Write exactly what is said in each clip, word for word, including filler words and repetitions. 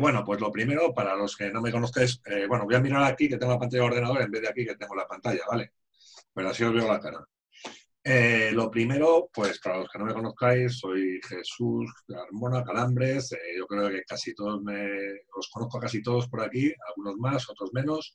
bueno, pues lo primero, para los que no me conozcáis, eh, bueno, voy a mirar aquí que tengo la pantalla de ordenador en vez de aquí que tengo la pantalla, ¿vale? Pero así os veo la cara. Eh, lo primero, pues para los que no me conozcáis, soy Jesús Carmona Calambres. Eh, yo creo que casi todos me, os conozco a casi todos por aquí, algunos más, otros menos.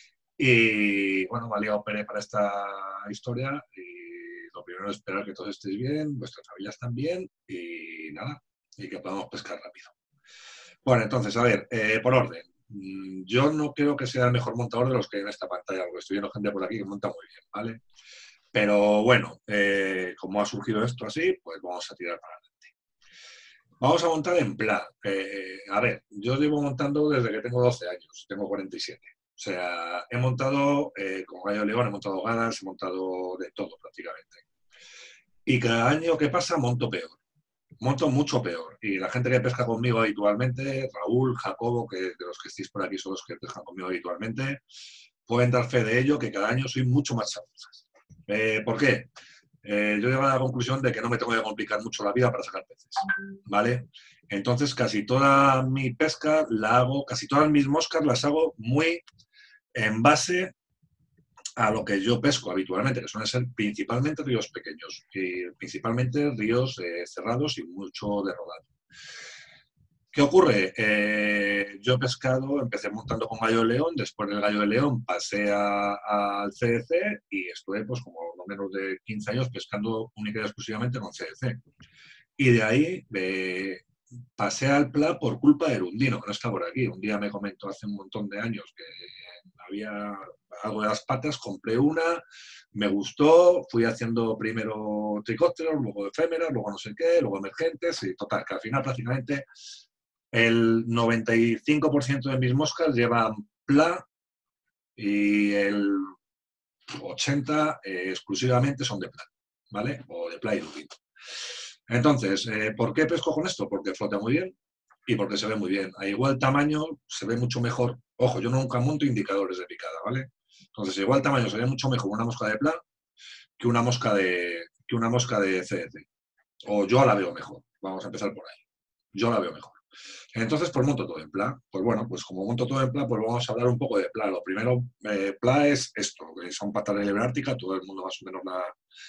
Y bueno, me ha liado Pere para esta historia. Y lo primero es esperar que todos estéis bien, vuestras familias también y nada, y que podamos pescar rápido. Bueno, entonces, a ver, eh, por orden. Yo no creo que sea el mejor montador de los que hay en esta pantalla, porque estoy viendo gente por aquí que monta muy bien, ¿vale? Pero bueno, eh, como ha surgido esto así, pues vamos a tirar para adelante. Vamos a montar en pla. Eh, a ver, yo llevo montando desde que tengo doce años, tengo cuarenta y siete. O sea, he montado eh, con gallo león, he montado ganas, he montado de todo prácticamente. Y cada año que pasa monto peor. Monto mucho peor. Y la gente que pesca conmigo habitualmente, Raúl, Jacobo, que de los que estéis por aquí son los que pescan conmigo habitualmente, pueden dar fe de ello que cada año soy mucho más chapuzas. Eh, ¿Por qué? Eh, yo llego a la conclusión de que no me tengo que complicar mucho la vida para sacar peces, ¿vale? Entonces casi toda mi pesca la hago, casi todas mis moscas las hago muy en base a lo que yo pesco habitualmente, que suelen ser principalmente ríos pequeños, y principalmente ríos eh, cerrados y mucho de rodado. ¿Qué ocurre? Eh, yo he pescado, empecé montando con gallo de león, después del gallo de león pasé al C D C y estuve pues como no menos de quince años pescando única y exclusivamente con C D C. Y de ahí eh, pasé al pla por culpa del Undino, que no está por aquí. Un día me comentó hace un montón de años que había algo de las patas, compré una, me gustó, fui haciendo primero tricópteros, luego efémeras, luego no sé qué, luego emergentes, y total, que al final prácticamente el noventa y cinco por ciento de mis moscas llevan pla y el ochenta por ciento eh, exclusivamente son de pla, ¿vale? O de pla y lupino. Entonces, eh, ¿por qué pesco con esto? Porque flota muy bien y porque se ve muy bien. A igual tamaño se ve mucho mejor. Ojo, yo nunca monto indicadores de picada, ¿vale? Entonces, igual tamaño se ve mucho mejor una mosca de pla que una mosca de, que una mosca de C D C. O yo la veo mejor. Vamos a empezar por ahí. Yo la veo mejor. Entonces, pues monto todo en pla. Pues bueno, pues como monto todo en pla, pues vamos a hablar un poco de pla. Lo primero, eh, pla es esto, que son patas de liebre ártica, todo el mundo más o menos la,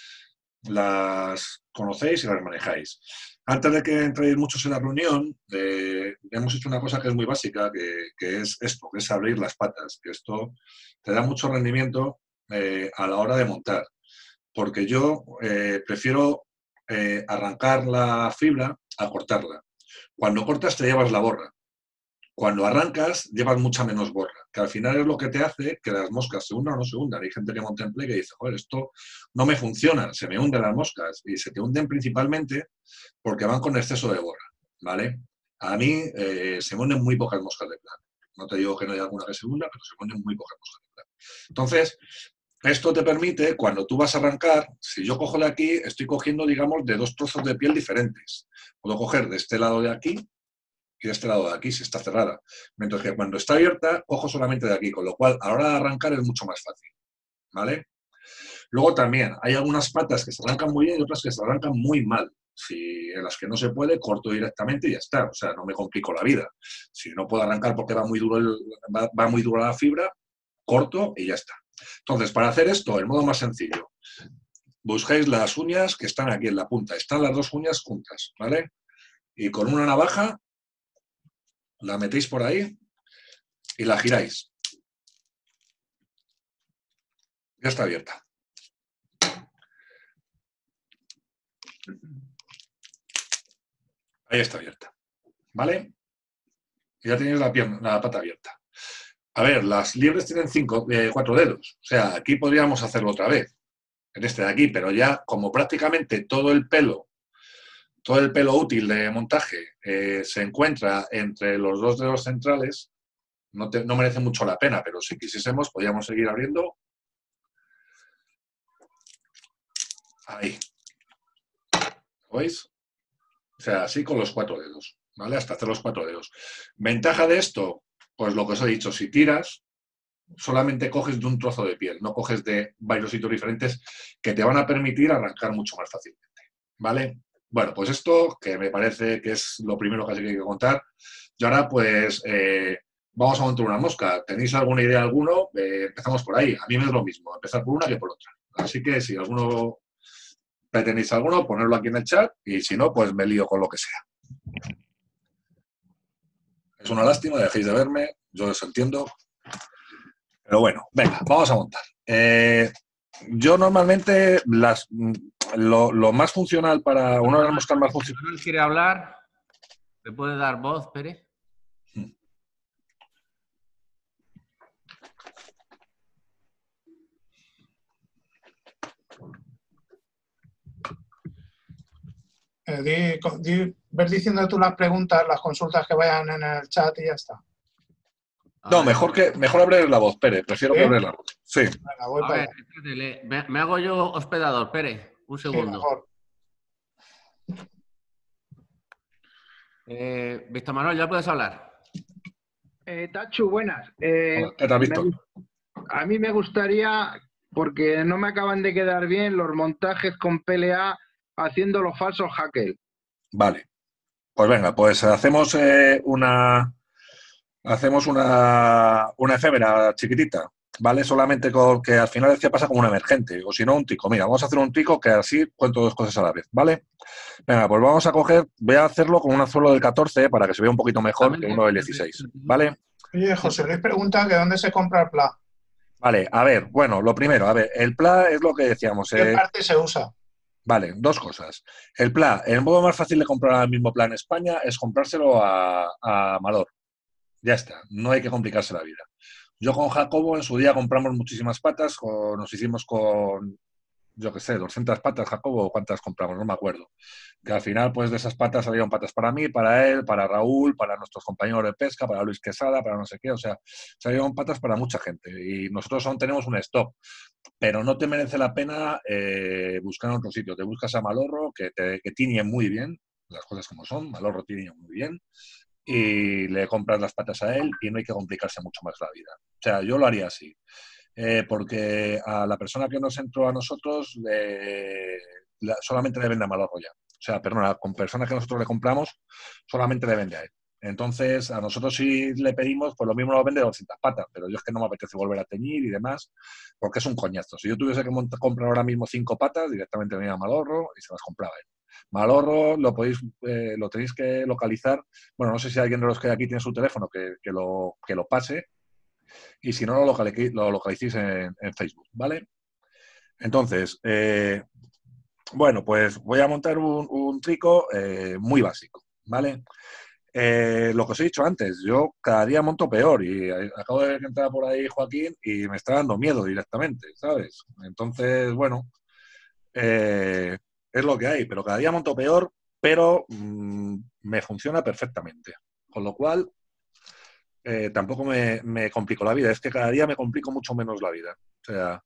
las conocéis y las manejáis. Antes de que entréis muchos en la reunión, eh, hemos hecho una cosa que es muy básica, que, que es esto, que es abrir las patas, que esto te da mucho rendimiento eh, a la hora de montar, porque yo eh, prefiero eh, arrancar la fibra a cortarla. Cuando cortas te llevas la borra. Cuando arrancas, llevas mucha menos borra, que al final es lo que te hace que las moscas se hundan o no se hundan. Hay gente que monta en play que dice, joder, esto no me funciona, se me hunden las moscas. Y se te hunden principalmente porque van con exceso de borra, ¿vale? A mí eh, se me hunden muy pocas moscas de plata. No te digo que no haya alguna que se hunda, pero se me hunden muy pocas moscas de plata. Entonces, esto te permite, cuando tú vas a arrancar, si yo cojo de aquí, estoy cogiendo, digamos, de dos trozos de piel diferentes. Puedo coger de este lado de aquí y de este lado de aquí, si está cerrada. Mientras que cuando está abierta, cojo solamente de aquí, con lo cual a la hora de arrancar es mucho más fácil, ¿vale? Luego también hay algunas patas que se arrancan muy bien y otras que se arrancan muy mal. Si en las que no se puede, corto directamente y ya está. O sea, no me complico la vida. Si no puedo arrancar porque va muy duro, el, va, va muy dura la fibra, corto y ya está. Entonces, para hacer esto, el modo más sencillo, buscáis las uñas que están aquí en la punta. Están las dos uñas juntas, ¿vale? Y con una navaja la metéis por ahí y la giráis. Ya está abierta. Ahí está abierta, ¿vale? Ya tenéis la, pierna, la pata abierta. A ver, las liebres tienen cinco, eh, cuatro dedos. O sea, aquí podríamos hacerlo otra vez, en este de aquí, pero ya como prácticamente todo el pelo, todo el pelo útil de montaje eh, se encuentra entre los dos dedos centrales, no, te, no merece mucho la pena, pero si quisiésemos podríamos seguir abriendo. Ahí. ¿Lo veis? O sea, así con los cuatro dedos, ¿vale? Hasta hacer los cuatro dedos. Ventaja de esto, pues lo que os he dicho, si tiras, solamente coges de un trozo de piel, no coges de varios sitios diferentes que te van a permitir arrancar mucho más fácilmente, ¿vale? Bueno, pues esto, que me parece que es lo primero que hay que contar. Y ahora, pues, eh, vamos a montar una mosca. ¿Tenéis alguna idea alguno? Eh, empezamos por ahí. A mí me es lo mismo, empezar por una que por otra. Así que si alguno pretendéis alguno, ponerlo aquí en el chat y si no, pues me lío con lo que sea. Es una lástima, dejéis de verme, yo os entiendo. Pero bueno, venga, vamos a montar. Eh, yo normalmente las, lo, lo más funcional para una de las moscas más funcionales. Si Manuel quiere hablar, ¿le puede dar voz, Pérez? Eh, di, di, ves diciendo tú las preguntas, las consultas que vayan en el chat y ya está. A No, ver, mejor que mejor abrir la voz, Pérez. Prefiero ¿Sí? que abrir la voz. Sí. Venga, voy a para ver, allá. espérate, le- me, me hago yo hospedador, Pérez. Un Sí, segundo. mejor. Eh, Víctor Manuel, ya puedes hablar. Eh, Tachu, buenas. Eh, Hola, ¿qué tal, me Víctor? gu- a mí me gustaría, porque no me acaban de quedar bien los montajes con P L A haciendo los falsos hackers. Vale. Pues venga, pues hacemos eh, una hacemos una, una efémera chiquitita, ¿vale? Solamente con que al final decía pasa como un emergente, o si no, un tico. Mira, vamos a hacer un tico que así cuento dos cosas a la vez, ¿vale? Venga, pues vamos a coger, voy a hacerlo con un anzuelo del catorce para que se vea un poquito mejor que uno del dieciséis, ¿vale? Oye, José Luis pregunta que dónde se compra el Pla. Vale, a ver, bueno, lo primero, a ver, el Pla es lo que decíamos. ¿Qué Eh, parte se usa? vale, dos cosas. El Pla, el modo más fácil de comprar el mismo Pla en España es comprárselo a, a Malor. Ya está, no hay que complicarse la vida. Yo con Jacobo en su día compramos muchísimas patas, o nos hicimos con, yo qué sé, doscientas patas, Jacobo, ¿cuántas compramos? No me acuerdo. Que al final, pues de esas patas salieron patas para mí, para él, para Raúl, para nuestros compañeros de pesca, para Luis Quesada, para no sé qué, o sea, salieron patas para mucha gente. Y nosotros aún tenemos un stock, pero no te merece la pena eh, buscar en otro sitio. Te buscas a Malorro, que, te, que tiñe muy bien, las cosas como son, Malorro tiñe muy bien, y le compras las patas a él y no hay que complicarse mucho más la vida. O sea, yo lo haría así. Eh, porque a la persona que nos entró a nosotros le, la, solamente le vende a Malorro ya. O sea, perdona, con personas que nosotros le compramos solamente le vende a él. Entonces, a nosotros si le pedimos, pues lo mismo lo vende de doscientas patas, pero yo es que no me apetece volver a teñir y demás, porque es un coñazo. Si yo tuviese que comprar ahora mismo cinco patas, directamente venía a Malorro y se las compraba él. Malorro lo podéis, eh, lo tenéis que localizar. Bueno, no sé si alguien de los que hay aquí tiene su teléfono que, que, lo, que lo pase. Y si no, lo, localiz lo localicéis en, en Facebook, ¿vale? Entonces, eh, bueno, pues voy a montar un, un trico eh, muy básico, ¿vale? Eh, lo que os he dicho antes, yo cada día monto peor y acabo de ver que entraba por ahí Joaquín y me está dando miedo directamente, ¿sabes? Entonces, bueno, eh, es lo que hay, pero cada día monto peor, pero mmm, me funciona perfectamente. Con lo cual, Eh, tampoco me, me complico la vida, es que cada día me complico mucho menos la vida. O sea,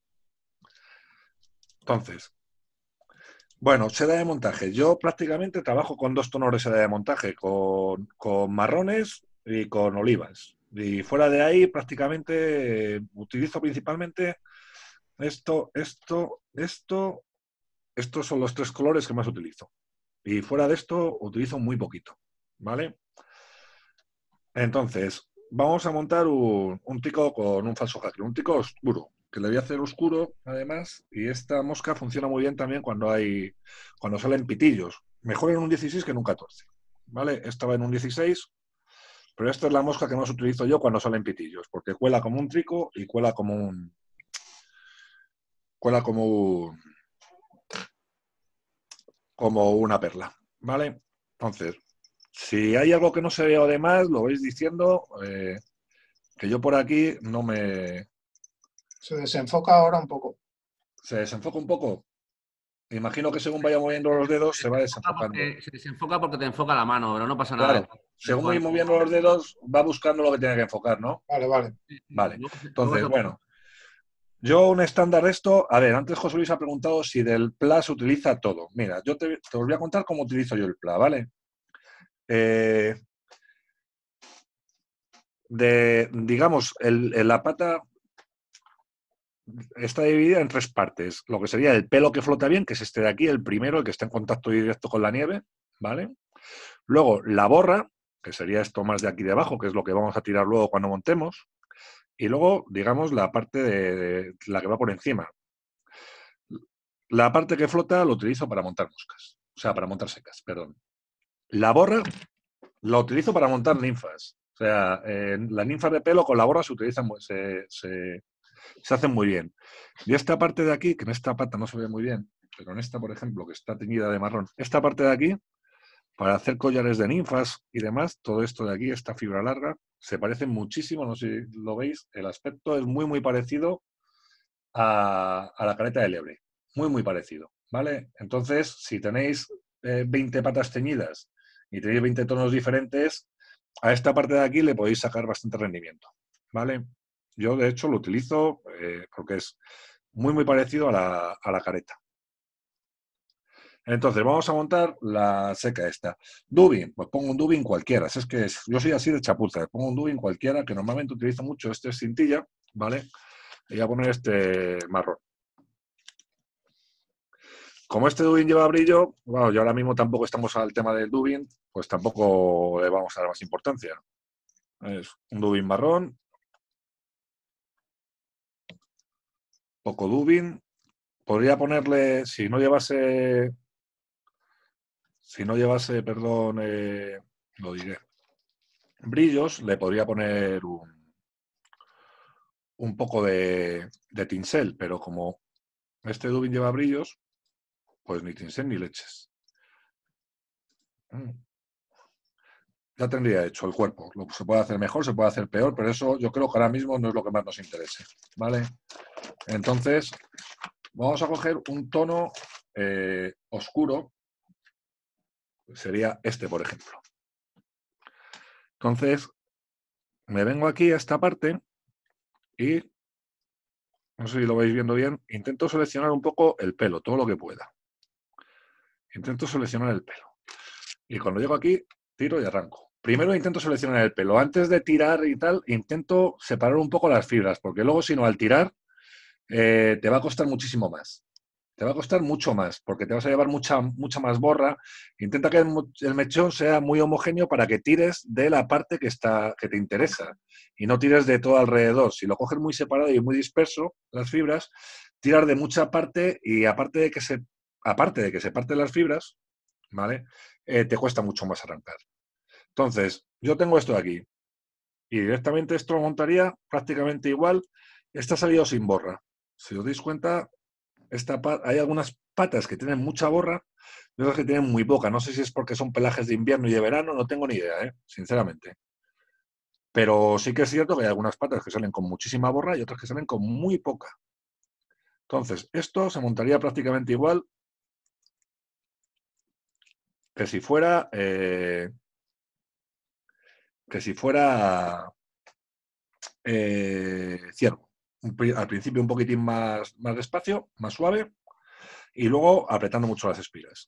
entonces, bueno, seda de montaje. Yo prácticamente trabajo con dos tonos de seda de montaje, con, con marrones y con olivas. Y fuera de ahí, prácticamente eh, utilizo principalmente esto, esto, esto. Estos son los tres colores que más utilizo. Y fuera de esto, utilizo muy poquito. ¿Vale? Entonces, vamos a montar un, un tico con un falso hacker, un tico oscuro, que le voy a hacer oscuro, además, y esta mosca funciona muy bien también cuando hay, cuando salen pitillos. Mejor en un dieciséis que en un catorce, ¿vale? Esta va en un dieciséis, pero esta es la mosca que más utilizo yo cuando salen pitillos, porque cuela como un trico y cuela como un... cuela como un... como una perla, ¿vale? Entonces, si hay algo que no se vea de más, lo vais diciendo, eh, que yo por aquí no me... Se desenfoca ahora un poco. ¿Se desenfoca un poco? Imagino que según vaya moviendo los dedos se va desenfocando. Porque, se desenfoca porque te enfoca la mano, pero no pasa Claro, nada. según voy moviendo los dedos va buscando lo que tiene que enfocar, ¿no? Vale, vale. Vale, Luego- luego entonces, se- bueno. Yo un estándar de esto, a ver, antes José Luis ha preguntado si del Pla se utiliza todo. Mira, yo te, te os voy a contar cómo utilizo yo el Pla, ¿vale? Eh, de, digamos, el, el, la pata, está dividida en tres partes. Lo que sería el pelo que flota bien, que es este de aquí, el primero, el que está en contacto directo con la nieve, ¿vale? Luego la borra, que sería esto más de aquí debajo, que es lo que vamos a tirar luego cuando montemos. Y luego, digamos, la parte de, de la que va por encima. La parte que flota lo utilizo para montar moscas. O sea, para montar secas, perdón. La borra la utilizo para montar ninfas. O sea, eh, las ninfas de pelo con la borra se utilizan, se, se, se hacen muy bien. Y esta parte de aquí, que en esta pata no se ve muy bien, pero en esta, por ejemplo, que está teñida de marrón, esta parte de aquí, para hacer collares de ninfas y demás, todo esto de aquí, esta fibra larga, se parece muchísimo, no sé si lo veis, el aspecto es muy, muy parecido a, a la careta de lebre. Muy, muy parecido, ¿vale? Entonces, si tenéis eh, veinte patas teñidas y tenéis veinte tonos diferentes, a esta parte de aquí le podéis sacar bastante rendimiento, ¿vale? Yo, de hecho, lo utilizo eh, porque es muy, muy parecido a la, a la careta. Entonces, vamos a montar la seca esta. Dubin, pues pongo un Dubin cualquiera. Si es que yo soy así de chapuza, pongo un Dubin cualquiera, que normalmente utilizo mucho este cintilla, ¿vale? Y voy a poner este marrón. Como este Dubin lleva brillo, bueno, yo ahora mismo tampoco estamos al tema del Dubin, pues tampoco le vamos a dar más importancia. Es un Dubin marrón, poco Dubin. Podría ponerle, si no llevase, si no llevase, perdón, eh, lo diré, brillos, le podría poner un, un poco de, de tinsel, pero como este Dubin lleva brillos, pues ni tinsel ni leches. Mm. Ya tendría hecho el cuerpo. Lo, se puede hacer mejor, se puede hacer peor, pero eso yo creo que ahora mismo no es lo que más nos interese, ¿vale? Entonces, vamos a coger un tono eh, oscuro, sería este, por ejemplo. Entonces, me vengo aquí a esta parte y, no sé si lo veis viendo bien, intento seleccionar un poco el pelo, todo lo que pueda. Intento seleccionar el pelo. Y cuando llego aquí, tiro y arranco. Primero intento seleccionar el pelo. Antes de tirar y tal, intento separar un poco las fibras, porque luego si no, al tirar, eh, te va a costar muchísimo más. Te va a costar mucho más, porque te vas a llevar mucha, mucha más borra. Intenta que el, el mechón sea muy homogéneo para que tires de la parte que, está, que te interesa y no tires de todo alrededor. Si lo coges muy separado y muy disperso, las fibras, tirar de mucha parte y aparte de que se, aparte de que se parten las fibras, ¿vale? Eh, te cuesta mucho más arrancar. Entonces, yo tengo esto de aquí y directamente esto lo montaría prácticamente igual. Esta ha salido sin borra. Si os dais cuenta, esta hay algunas patas que tienen mucha borra y otras que tienen muy poca. No sé si es porque son pelajes de invierno y de verano, no tengo ni idea, ¿eh? Sinceramente. Pero sí que es cierto que hay algunas patas que salen con muchísima borra y otras que salen con muy poca. Entonces, esto se montaría prácticamente igual que si fuera... Eh, que si fuera eh, ciervo. Al principio un poquitín más, más despacio, más suave, y luego apretando mucho las espiras.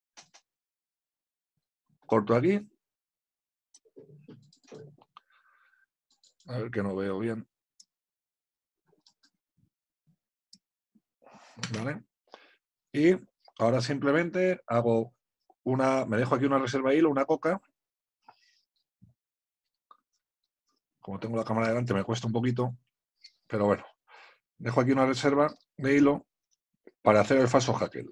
Corto aquí. A ver que no veo bien. ¿Vale? Y ahora simplemente hago una, me dejo aquí una reserva de hilo, una coca. Como tengo la cámara delante me cuesta un poquito, pero bueno. Dejo aquí una reserva de hilo para hacer el falso hackle.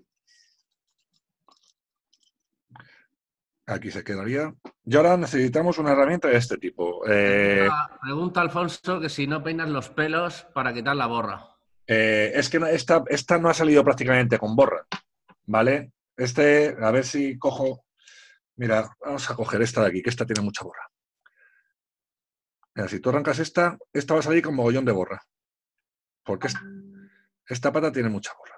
Aquí se quedaría. Y ahora necesitamos una herramienta de este tipo. Eh, Pregunta, pregunta Alfonso que si no peinas los pelos para quitar la borra. eh, es que esta, esta no ha salido prácticamente con borra, ¿vale? Este, a ver si cojo... Mira, vamos a coger esta de aquí, que esta tiene mucha borra. Mira, si tú arrancas esta, esta va a salir con mogollón de borra. Porque esta, esta pata tiene mucha borra.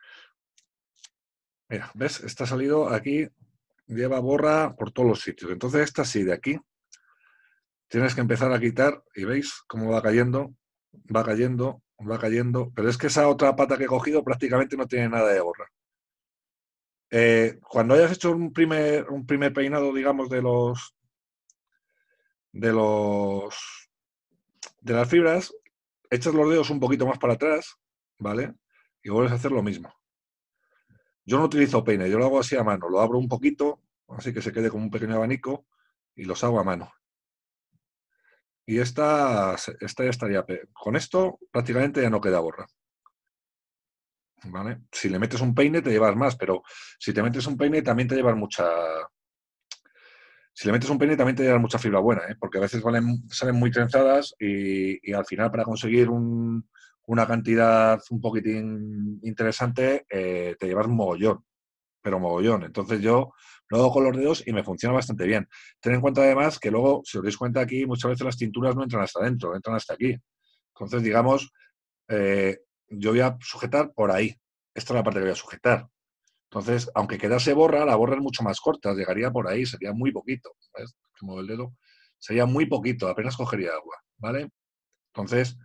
Mira, ¿ves? Esta ha salido aquí, lleva borra por todos los sitios. Entonces esta sí, de aquí, tienes que empezar a quitar y veis cómo va cayendo, va cayendo, va cayendo. Pero es que esa otra pata que he cogido prácticamente no tiene nada de borra. Eh, cuando hayas hecho un primer, un primer peinado, digamos, de los de los de las fibras, echas los dedos un poquito más para atrás, ¿vale? Y vuelves a hacer lo mismo. Yo no utilizo peine, yo lo hago así a mano. Lo abro un poquito, así que se quede como un pequeño abanico, y los hago a mano. Y esta, esta ya estaría... Con esto prácticamente ya no queda borra. ¿Vale? Si le metes un peine te llevas más, pero si te metes un peine también te llevas mucha... Si le metes un peine también te llevas mucha fibra buena, ¿eh? Porque a veces valen, salen muy trenzadas y, y al final para conseguir un, una cantidad un poquitín interesante eh, te llevas mogollón, pero mogollón. Entonces yo lo hago con los dedos y me funciona bastante bien. Ten en cuenta además que luego, si os dais cuenta aquí, muchas veces las tinturas no entran hasta adentro, entran hasta aquí. Entonces, digamos, eh, yo voy a sujetar por ahí. Esta es la parte que voy a sujetar. Entonces, aunque quedase borra, la borra es mucho más corta, llegaría por ahí, sería muy poquito. ¿Ves? Como el dedo, sería muy poquito, apenas cogería agua, ¿vale? Entonces,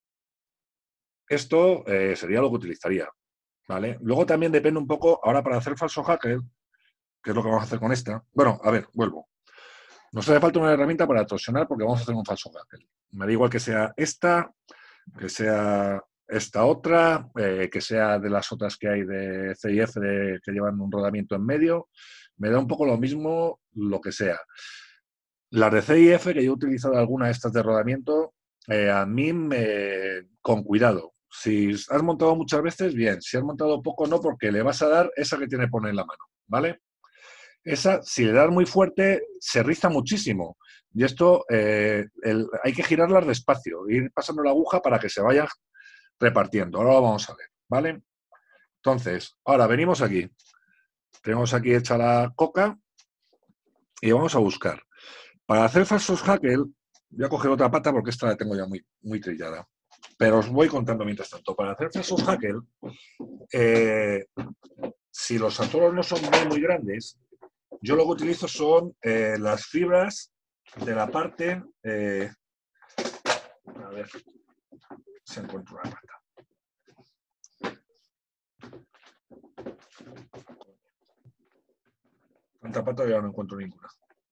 esto eh, sería lo que utilizaría, ¿vale? Luego también depende un poco, ahora para hacer falso hacker, que es lo que vamos a hacer con esta. Bueno, a ver, vuelvo. Nos hace falta una herramienta para torsionar porque vamos a hacer un falso hacker. Me da igual que sea esta, que sea esta otra, eh, que sea de las otras que hay de C I F de, que llevan un rodamiento en medio. Me da un poco lo mismo lo que sea. Las de C I F, que yo he utilizado alguna de estas de rodamiento, eh, a mí me, con cuidado. Si has montado muchas veces, bien. Si has montado poco, no, porque le vas a dar esa que tiene pone en la mano, ¿vale? Esa, si le das muy fuerte, se riza muchísimo. Y esto eh, el, hay que girarlas despacio, ir pasando la aguja para que se vaya repartiendo. Ahora lo vamos a ver, ¿vale? Entonces, ahora venimos aquí. Tenemos aquí hecha la coca y vamos a buscar. Para hacer falsos hackers, voy a coger otra pata porque esta la tengo ya muy, muy trillada. Pero os voy contando mientras tanto. Para hacer falsos hackers, eh, si los atoros no son muy, muy grandes, yo lo que utilizo son eh, las fibras de la parte... Eh, a ver si encuentro una pata. Tanta pata ya no encuentro ninguna.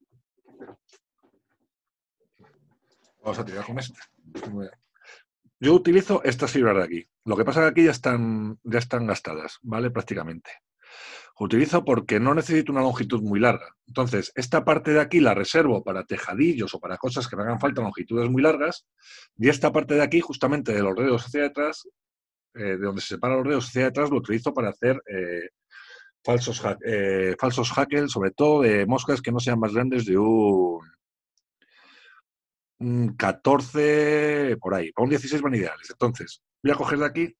Vamos a tirar con esta. Yo utilizo estas fibras de aquí. Lo que pasa es que aquí ya están, ya están gastadas, ¿vale? Prácticamente. Utilizo porque no necesito una longitud muy larga. Entonces, esta parte de aquí la reservo para tejadillos o para cosas que me hagan falta longitudes muy largas. Y esta parte de aquí, justamente de los dedos hacia detrás, eh, de donde se separan los dedos hacia detrás, lo utilizo para hacer eh, falsos, hack, eh, falsos hackers, sobre todo de moscas que no sean más grandes de un, un catorce, por ahí. Para un dieciséis van ideales. Entonces, voy a coger de aquí.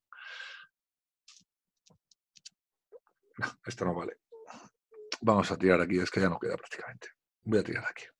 No, esto no vale. Vamos a tirar aquí, es que ya no queda prácticamente. Voy a tirar aquí.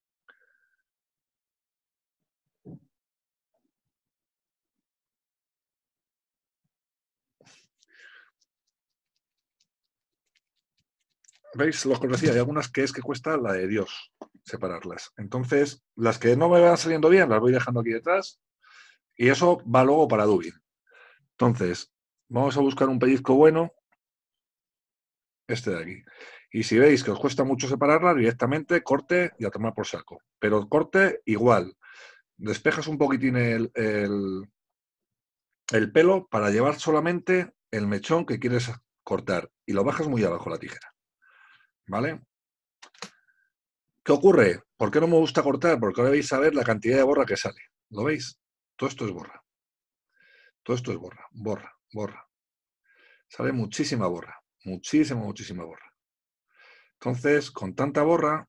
¿Veis? Lo que os decía, hay algunas que es que cuesta la de Dios separarlas. Entonces, las que no me van saliendo bien, las voy dejando aquí detrás. Y eso va luego para Dubin. Entonces, vamos a buscar un pellizco bueno. Este de aquí. Y si veis que os cuesta mucho separarlas, directamente corte y a tomar por saco. Pero corte igual. Despejas un poquitín el, el, el pelo para llevar solamente el mechón que quieres cortar. Y lo bajas muy abajo la tijera. ¿Vale? ¿Qué ocurre? ¿Por qué no me gusta cortar? Porque ahora vais a ver la cantidad de borra que sale. ¿Lo veis? Todo esto es borra. Todo esto es borra. Borra, borra. Sale muchísima borra. Muchísima, muchísima borra. Entonces, con tanta borra,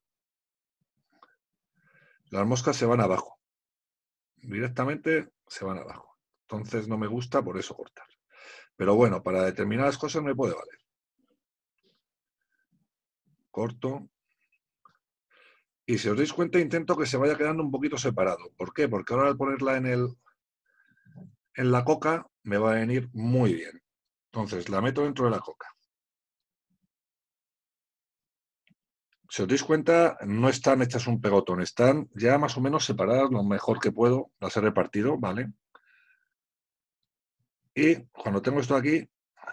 las moscas se van abajo. Directamente se van abajo. Entonces no me gusta por eso cortar. Pero bueno, para determinadas cosas me puede valer. Corto. Y si os dais cuenta, intento que se vaya quedando un poquito separado. ¿Por qué? Porque ahora al ponerla en, el, en la coca me va a venir muy bien. Entonces la meto dentro de la coca. Si os dais cuenta, no están hechas un pegotón, están ya más o menos separadas lo mejor que puedo, las he repartido, ¿vale? Y cuando tengo esto aquí,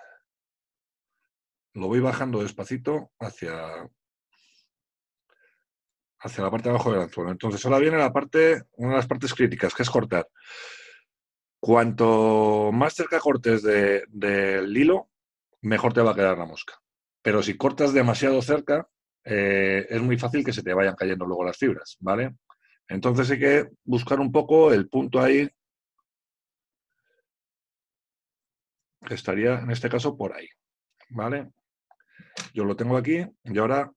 lo voy bajando despacito hacia, hacia la parte de abajo del anzuelo. Entonces ahora viene la parte, una de las partes críticas, que es cortar. Cuanto más cerca cortes de, del hilo, mejor te va a quedar la mosca. Pero si cortas demasiado cerca, eh, es muy fácil que se te vayan cayendo luego las fibras, ¿vale? Entonces hay que buscar un poco el punto ahí, que estaría en este caso por ahí, ¿vale? Yo lo tengo aquí y ahora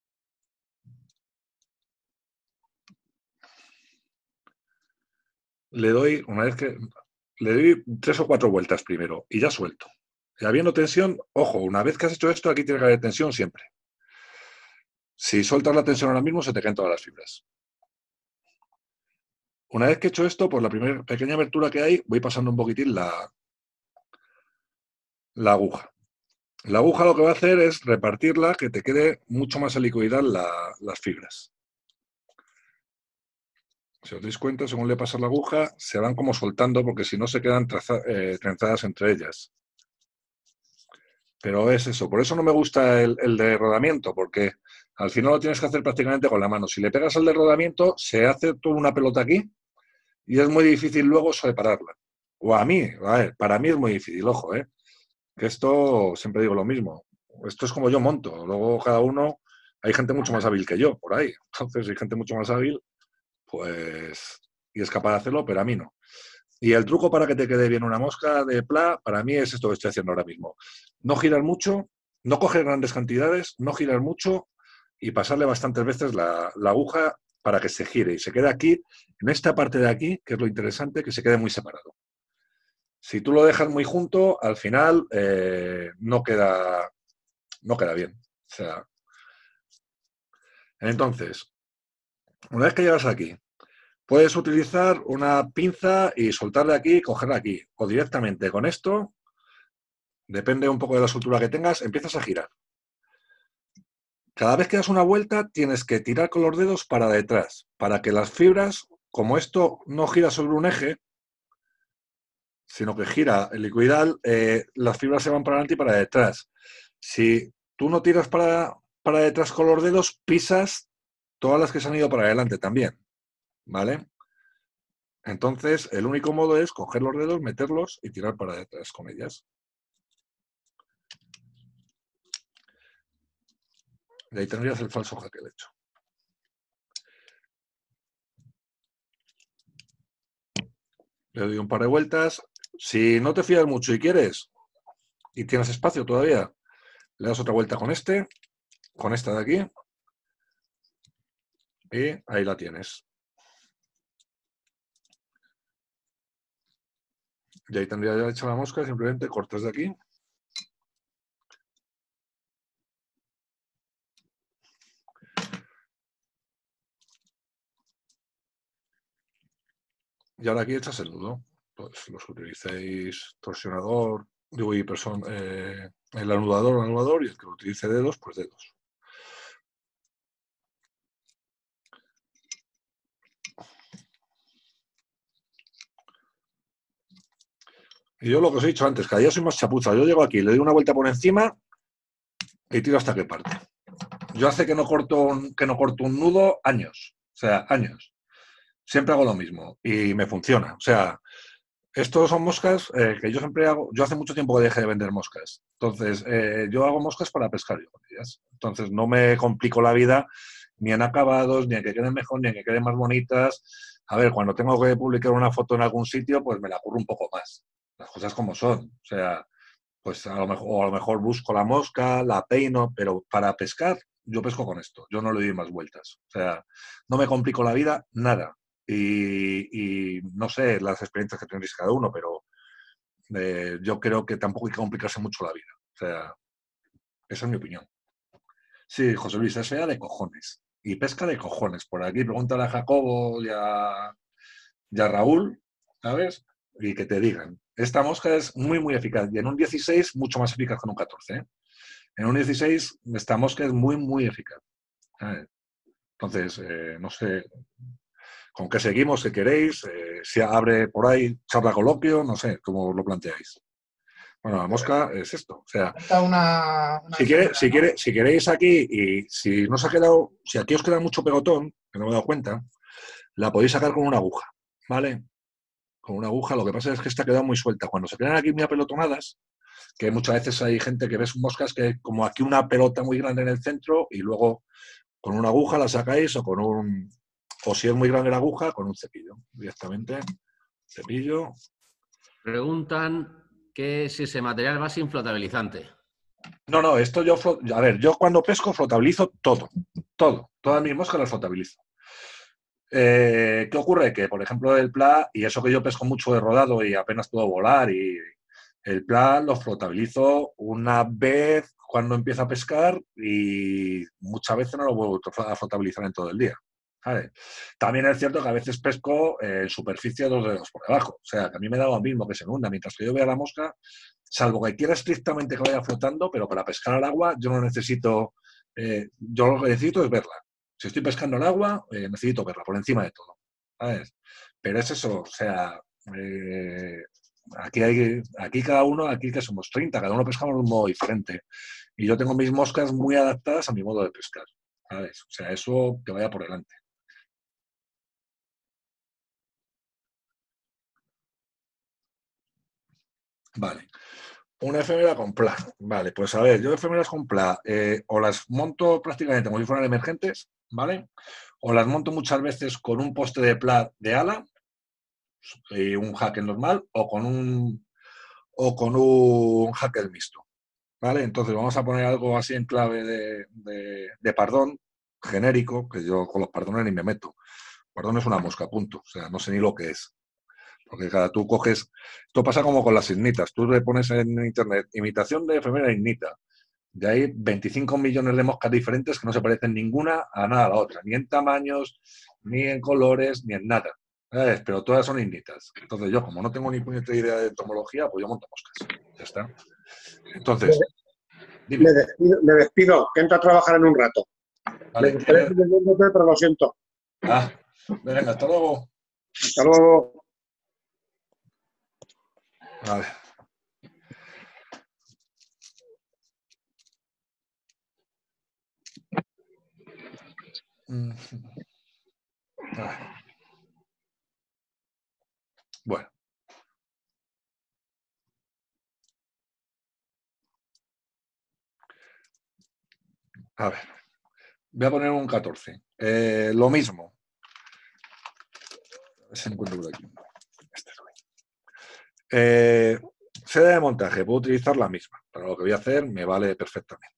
le doy, una vez que le doy tres o cuatro vueltas primero y ya suelto. Y habiendo tensión, ojo, una vez que has hecho esto, aquí tiene que haber tensión siempre. Si sueltas la tensión ahora mismo, se te caen todas las fibras. Una vez que he hecho esto, por la primera pequeña abertura que hay, voy pasando un poquitín la, la aguja. La aguja lo que va a hacer es repartirla, que te quede mucho más helicoidal la, las fibras. Si os dais cuenta, según le pasas la aguja, se van como soltando, porque si no se quedan traza, eh, trenzadas entre ellas. Pero es eso, por eso no me gusta el, el de rodamiento, porque al final lo tienes que hacer prácticamente con la mano. Si le pegas al de rodamiento, se hace toda una pelota aquí y es muy difícil luego separarla. O a mí, a ver, para mí es muy difícil, ojo, ¿eh? Que esto, siempre digo lo mismo, esto es como yo monto, luego cada uno, hay gente mucho más hábil que yo por ahí, entonces hay gente mucho más hábil, pues, y es capaz de hacerlo, pero a mí no. Y el truco para que te quede bien una mosca de pla, para mí es esto que estoy haciendo ahora mismo. No girar mucho, no coger grandes cantidades, no girar mucho y pasarle bastantes veces la, la aguja para que se gire y se quede aquí, en esta parte de aquí, que es lo interesante, que se quede muy separado. Si tú lo dejas muy junto, al final eh, no queda, no queda bien. O sea, entonces, una vez que llegas aquí, puedes utilizar una pinza y soltarle aquí y cogerla aquí. O directamente con esto, depende un poco de la soltura que tengas, empiezas a girar. Cada vez que das una vuelta, tienes que tirar con los dedos para detrás, para que las fibras, como esto no gira sobre un eje, sino que gira helicoidal, eh, las fibras se van para adelante y para detrás. Si tú no tiras para, para detrás con los dedos, pisas todas las que se han ido para adelante también, ¿vale? Entonces, el único modo es coger los dedos, meterlos y tirar para detrás con ellas. Y ahí tendrías el falso jaque de hecho. Le doy un par de vueltas. Si no te fías mucho y quieres, y tienes espacio todavía, le das otra vuelta con este, con esta de aquí, y ahí la tienes. Y ahí tendría ya hecha la mosca, simplemente cortas de aquí. Y ahora aquí echas el nudo. Pues los que utilicéis torsionador, digo, y person, eh, el anudador o anudador, y el que utilice dedos, pues dedos. Y yo lo que os he dicho antes, cada día soy más chapuza. Yo llego aquí, le doy una vuelta por encima y tiro hasta que parte. Yo hace que no corto un, que no corto un nudo años. O sea, años. Siempre hago lo mismo y me funciona. O sea, estos son moscas eh, que yo siempre hago. Yo hace mucho tiempo que dejé de vender moscas. Entonces, eh, yo hago moscas para pescar yo con ellas. Entonces, no me complico la vida ni en acabados, ni en que queden mejor, ni en que queden más bonitas. A ver, cuando tengo que publicar una foto en algún sitio, pues me la curro un poco más. Las cosas como son. O sea, pues a lo mejor, o a lo mejor busco la mosca, la peino, pero para pescar, yo pesco con esto. Yo no le doy más vueltas. O sea, no me complico la vida, nada. Y, y no sé las experiencias que tendréis cada uno, pero eh, yo creo que tampoco hay que complicarse mucho la vida. O sea, esa es mi opinión. Sí, José Luis, es fea de cojones. Y pesca de cojones. Por aquí pregúntale a Jacobo y a, y a Raúl, ¿sabes? Y que te digan. Esta mosca es muy, muy eficaz. Y en un dieciséis, mucho más eficaz que en un catorce. ¿eh? En un dieciséis, esta mosca es muy, muy eficaz. ¿sabes? Entonces, eh, no sé con qué seguimos, qué queréis, eh, si abre por ahí charla coloquio, no sé, cómo lo planteáis. Bueno, la mosca es esto. O sea, Una, una si, quiere, fibra, si, ¿no? quiere, si queréis aquí y si no os ha quedado, si aquí os queda mucho pegotón, que no me he dado cuenta, la podéis sacar con una aguja, ¿vale? con una aguja. Lo que pasa es que esta ha quedado muy suelta. Cuando se quedan aquí muy apelotonadas, que muchas veces hay gente que ves moscas que como aquí una pelota muy grande en el centro y luego con una aguja la sacáis o con un, o si es muy grande la aguja, con un cepillo directamente. Cepillo. Preguntan que si ese material va sin flotabilizante. No, no, esto yo, a ver, yo cuando pesco flotabilizo todo, todo, todas mis moscas las flotabilizo. Eh, ¿Qué ocurre? Que, por ejemplo, el pla, y eso que yo pesco mucho de rodado y apenas puedo volar, y el pla lo flotabilizo una vez cuando empiezo a pescar y muchas veces no lo vuelvo a flotabilizar en todo el día. ¿Sabes? También es cierto que a veces pesco en superficie dos dedos por debajo. O sea, que a mí me da lo mismo que se hunda. Mientras que yo vea la mosca, salvo que quiera estrictamente que vaya flotando, pero para pescar al agua yo no necesito... Eh, yo lo que necesito es verla. Si estoy pescando el agua, eh, necesito verla por encima de todo. ¿Sabes? Pero es eso, o sea, eh, aquí hay, aquí cada uno, aquí que somos treinta, cada uno pescamos de un modo diferente. Y yo tengo mis moscas muy adaptadas a mi modo de pescar. ¿Sabes? O sea, eso que vaya por delante. Vale. Una efémera con pla. Vale, pues a ver, yo efémeras con pla eh, o las monto prácticamente como si fueran emergentes, ¿vale? O las monto muchas veces con un poste de pla de ala y un hacker normal o con un o con un hacker mixto, ¿vale? Entonces vamos a poner algo así en clave de, de, de pardón genérico, que yo con los pardones ni me meto. Pardón es una mosca, punto. O sea, no sé ni lo que es. Porque cada tú coges, esto pasa como con las ignitas, tú le pones en internet imitación de efemera ignita, y hay veinticinco millones de moscas diferentes que no se parecen ninguna a nada a la otra, ni en tamaños, ni en colores, ni en nada, ¿sabes? Pero todas son ignitas. Entonces yo, como no tengo ni puñetera idea de entomología, pues yo monto moscas, ya está. Entonces, dime. Me despido, me despido, que entro a trabajar en un rato. Vale, Me gustaría ¿quieres? seguir, pero lo siento. Ah, venga, hasta luego. Hasta luego. Vale. Mm. Vale. Bueno. A ver. Voy a poner un catorce. Eh, lo mismo. A ver si encuentro por aquí. Este es eh, Seda de montaje. Puedo utilizar la misma. Para lo que voy a hacer me vale perfectamente.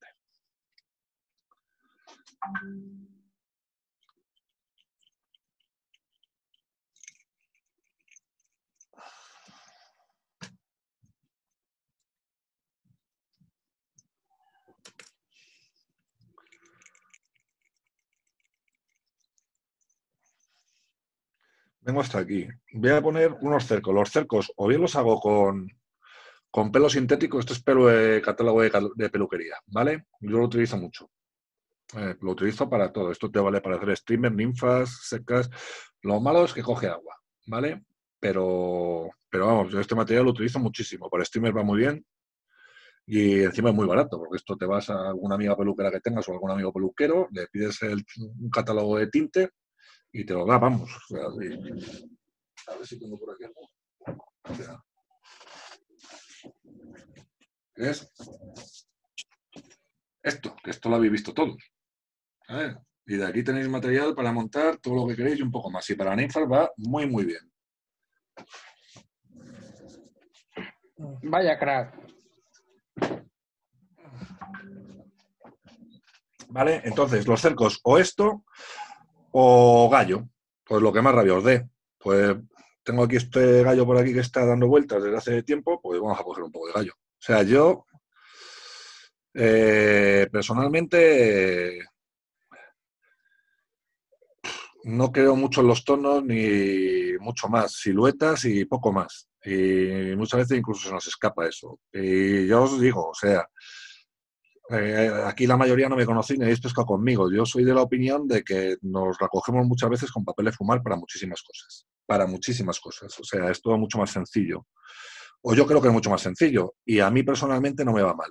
Vengo hasta aquí. Voy a poner unos cercos. Los cercos o bien los hago con, con pelo sintético. Esto es pelo de catálogo de, de peluquería, ¿vale? Yo lo utilizo mucho. Eh, lo utilizo para todo. Esto te vale para hacer streamers, ninfas, secas. Lo malo es que coge agua, ¿vale? Pero, pero vamos, yo este material lo utilizo muchísimo. Para streamers va muy bien. Y encima es muy barato, porque esto te vas a alguna amiga peluquera que tengas o algún amigo peluquero, le pides el, un catálogo de tinte y te lo da, vamos. O sea, sí. A ver si tengo por aquí algo. O sea, ¿qué es? Esto, que esto lo habéis visto todos. A ver, y de aquí tenéis material para montar todo lo que queréis y un poco más. Y para ninfas va muy, muy bien. Vaya crack. ¿Vale? Entonces, los cercos o esto o gallo. Pues lo que más rabia os dé. Pues tengo aquí este gallo por aquí que está dando vueltas desde hace tiempo, pues vamos a coger un poco de gallo. O sea, yo eh, personalmente eh, no creo mucho en los tonos ni mucho más. Siluetas y poco más. Y muchas veces incluso se nos escapa eso. Y yo os digo, o sea, Eh, aquí la mayoría no me conocéis ni habéis pescado conmigo. Yo soy de la opinión de que nos la cogemos muchas veces con papel de fumar para muchísimas cosas. Para muchísimas cosas. O sea, es todo mucho más sencillo. O yo creo que es mucho más sencillo. Y a mí personalmente no me va mal.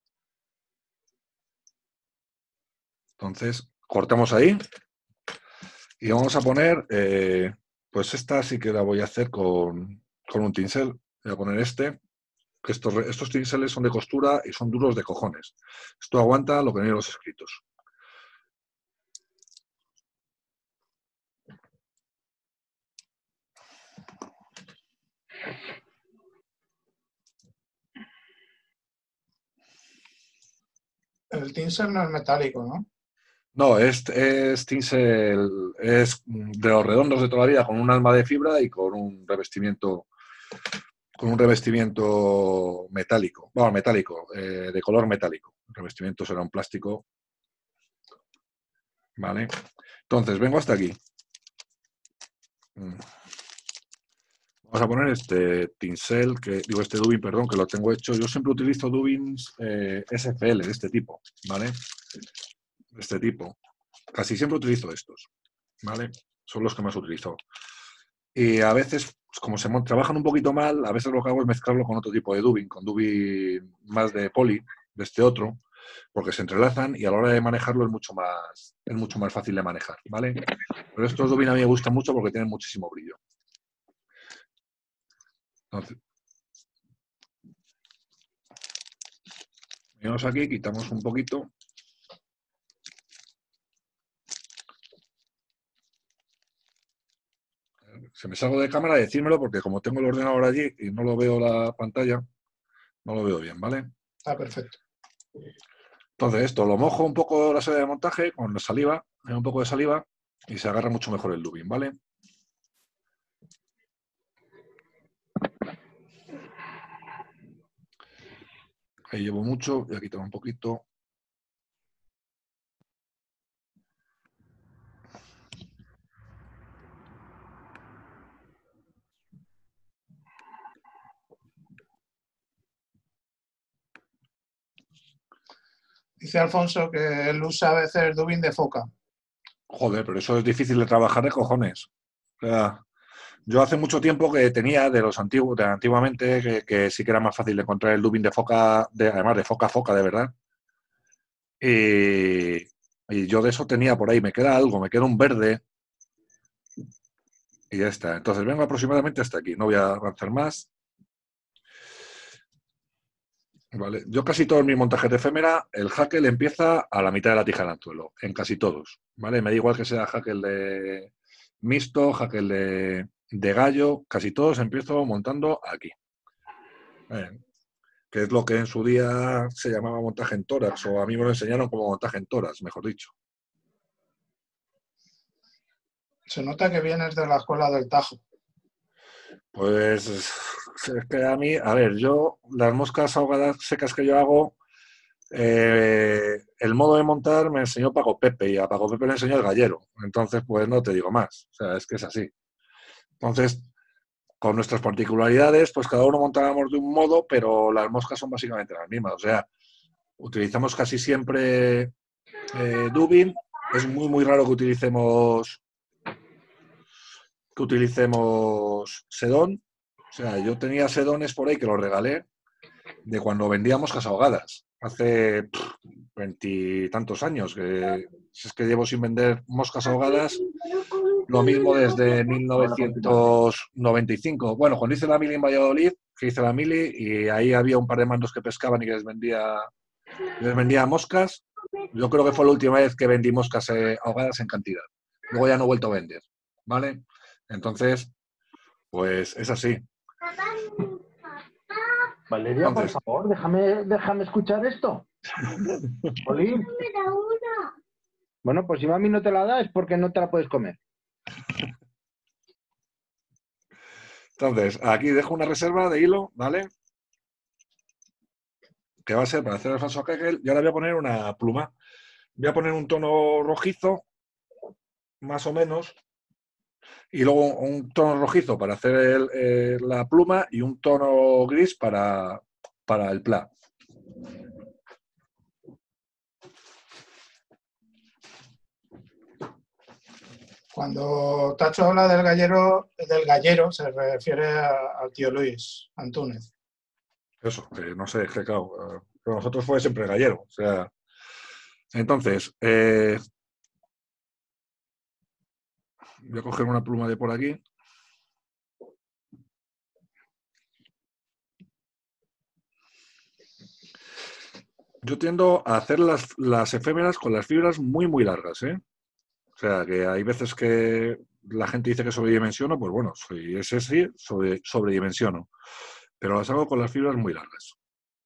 Entonces, cortamos ahí. Y vamos a poner, eh, pues esta sí que la voy a hacer con, con un tinsel. Voy a poner este. Que estos, estos tinseles son de costura y son duros de cojones. Esto aguanta lo que viene en los escritos. El tinsel no es metálico, ¿no? No, es, es tinsel, es de los redondos de toda la vida, con un alma de fibra y con un revestimiento, con un revestimiento metálico, bueno, metálico, eh, de color metálico. El revestimiento será un plástico. Vale. Entonces, vengo hasta aquí. Vamos a poner este tinsel, que digo este dubin, perdón, que lo tengo hecho. Yo siempre utilizo dubins eh, S F L de este tipo, ¿vale? De este tipo. Casi siempre utilizo estos, ¿vale? Son los que más utilizo. Y a veces, pues, como se trabajan un poquito mal, a veces lo que hago es mezclarlo con otro tipo de dubin, con dubin más de poli, de este otro, porque se entrelazan y a la hora de manejarlo es mucho más, es mucho más fácil de manejar, ¿vale? Pero estos dubin a mí me gustan mucho porque tienen muchísimo brillo. Entonces, venimos aquí, quitamos un poquito. Si me salgo de cámara, decírmelo, porque como tengo el ordenador allí y no lo veo la pantalla, no lo veo bien, ¿vale? Está perfecto. Entonces esto lo mojo un poco la serie de montaje con la saliva, un poco de saliva y se agarra mucho mejor el dubin, ¿vale? Ahí llevo mucho, voy a quitar un poquito. Dice Alfonso que él usa a veces dubin de foca. Joder, pero eso es difícil de trabajar de cojones. O sea, yo hace mucho tiempo que tenía de los antiguos, de antiguamente, que, que sí que era más fácil de encontrar el dubin de foca, de, además de foca a foca, de verdad. Y, y yo de eso tenía por ahí, me queda algo, me queda un verde. Y ya está. Entonces vengo aproximadamente hasta aquí. No voy a avanzar más. Vale. Yo casi todos mis montajes de efémera, el hackle empieza a la mitad de la tija del anzuelo. En casi todos. ¿Vale? Me da igual que sea hackle de mixto, hackle de, de gallo. Casi todos empiezo montando aquí. ¿Vale? Que es lo que en su día se llamaba montaje en tórax. O a mí me lo enseñaron como montaje en tórax, mejor dicho. Se nota que vienes de la escuela del Tajo. Pues es que a mí, a ver, yo las moscas ahogadas secas que yo hago, eh, el modo de montar me enseñó Paco Pepe y a Paco Pepe le enseñó el gallero. Entonces, pues no te digo más. O sea, es que es así. Entonces, con nuestras particularidades, pues cada uno montábamos de un modo, pero las moscas son básicamente las mismas. O sea, utilizamos casi siempre eh, dubin. Es muy, muy raro que utilicemos que utilicemos sedón. O sea, yo tenía sedones por ahí que los regalé de cuando vendía moscas ahogadas, hace veintitantos años, que es que llevo sin vender moscas ahogadas, lo mismo desde mil novecientos noventa y cinco. Bueno, cuando hice la mili en Valladolid, que hice la mili, y ahí había un par de mandos que pescaban y que les vendía, les vendía moscas. Yo creo que fue la última vez que vendí moscas eh, ahogadas en cantidad. Luego ya no he vuelto a vender, ¿vale? Entonces, pues es así. Valeria, Entonces, por favor, déjame, déjame escuchar esto. Jolín. Bueno, pues si mami no te la da es porque no te la puedes comer. Entonces, aquí dejo una reserva de hilo, ¿vale? Que va a ser para hacer el falso Kegel. Y ahora voy a poner una pluma. Voy a poner un tono rojizo, más o menos, y luego un tono rojizo para hacer el, eh, la pluma y un tono gris para, para el pla. Cuando Tacho habla del gallero, del gallero se refiere a- al tío Luis Antúnez. Eso, que no sé, que claro, eh, pero nosotros fue siempre gallero. O sea, entonces, eh, voy a coger una pluma de por aquí. Yo tiendo a hacer las, las efémeras con las fibras muy, muy largas, ¿eh? O sea, que hay veces que la gente dice que sobredimensiono, pues bueno, si es así, sobre, sobredimensiono. Pero las hago con las fibras muy largas.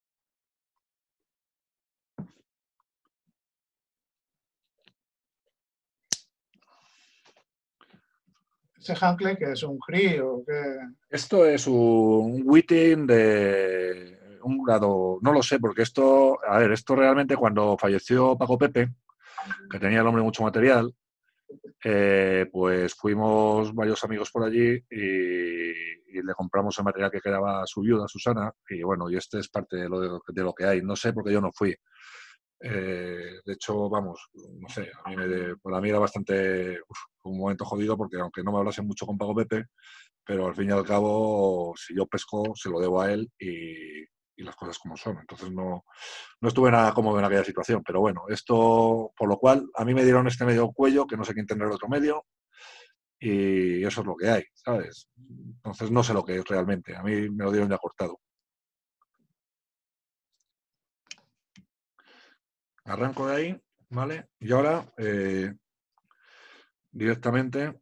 ¿Ese Hankley que es un Cree o qué? Esto es un Witting de un grado, no lo sé, porque esto, a ver, esto realmente cuando falleció Paco Pepe, que tenía el hombre mucho material, eh, pues fuimos varios amigos por allí y, y le compramos el material que quedaba a su viuda, Susana, y bueno, y este es parte de lo, de, de lo que hay. No sé porque yo no fui. Eh, de hecho, vamos, no sé, a mí me, para mí era bastante uf, un momento jodido porque aunque no me hablase mucho con Paco Pepe, pero al fin y al cabo, si yo pesco, se lo debo a él y, y las cosas como son. Entonces no, no estuve nada cómodo en aquella situación. Pero bueno, esto, por lo cual, a mí me dieron este medio cuello, que no sé quién tendrá el otro medio, y eso es lo que hay, ¿sabes? Entonces no sé lo que es realmente. A mí me lo dieron ya cortado. Arranco de ahí, ¿vale? Y ahora, eh, directamente...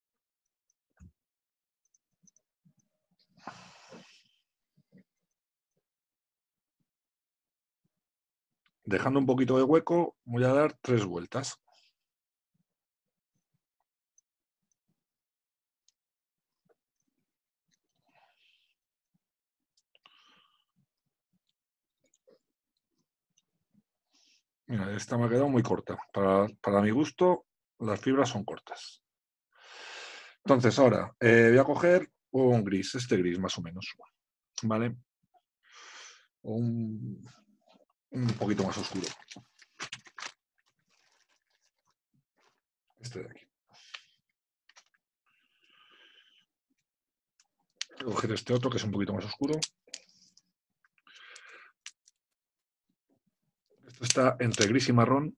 Dejando un poquito de hueco, voy a dar tres vueltas. Mira, esta me ha quedado muy corta. Para, para mi gusto, las fibras son cortas. Entonces, ahora eh, voy a coger un gris, este gris más o menos. ¿Vale? Un, un poquito más oscuro. Este de aquí. Voy a coger este otro que es un poquito más oscuro. Esto está entre gris y marrón.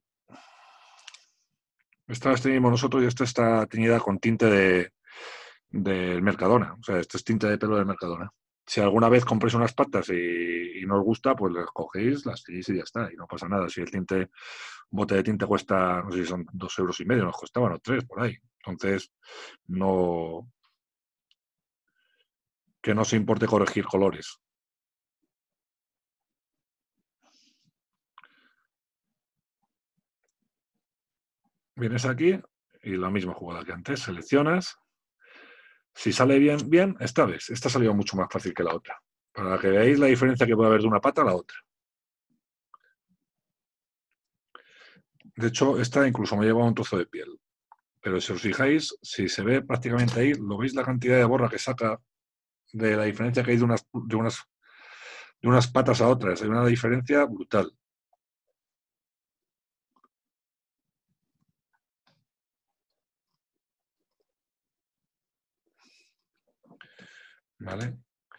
Esta las teníamos nosotros y esta está teñida con tinte de, del Mercadona. O sea, este es tinte de pelo del Mercadona. Si alguna vez compréis unas patas y, y no os gusta, pues las cogéis, las tenéis y ya está. Y no pasa nada. Si el tinte, un bote de tinte cuesta, no sé si son dos euros y medio, nos costaban o tres por ahí. Entonces, no... que no se importe corregir colores. Vienes aquí y la misma jugada que antes. Seleccionas. Si sale bien, bien, esta vez. Esta ha salido mucho más fácil que la otra. Para que veáis la diferencia que puede haber de una pata a la otra. De hecho, esta incluso me lleva un trozo de piel. Pero si os fijáis, si se ve prácticamente ahí, ¿lo veis la cantidad de borra que saca de la diferencia que hay de unas, de unas, de unas patas a otras? Hay una diferencia brutal. ¿Vale?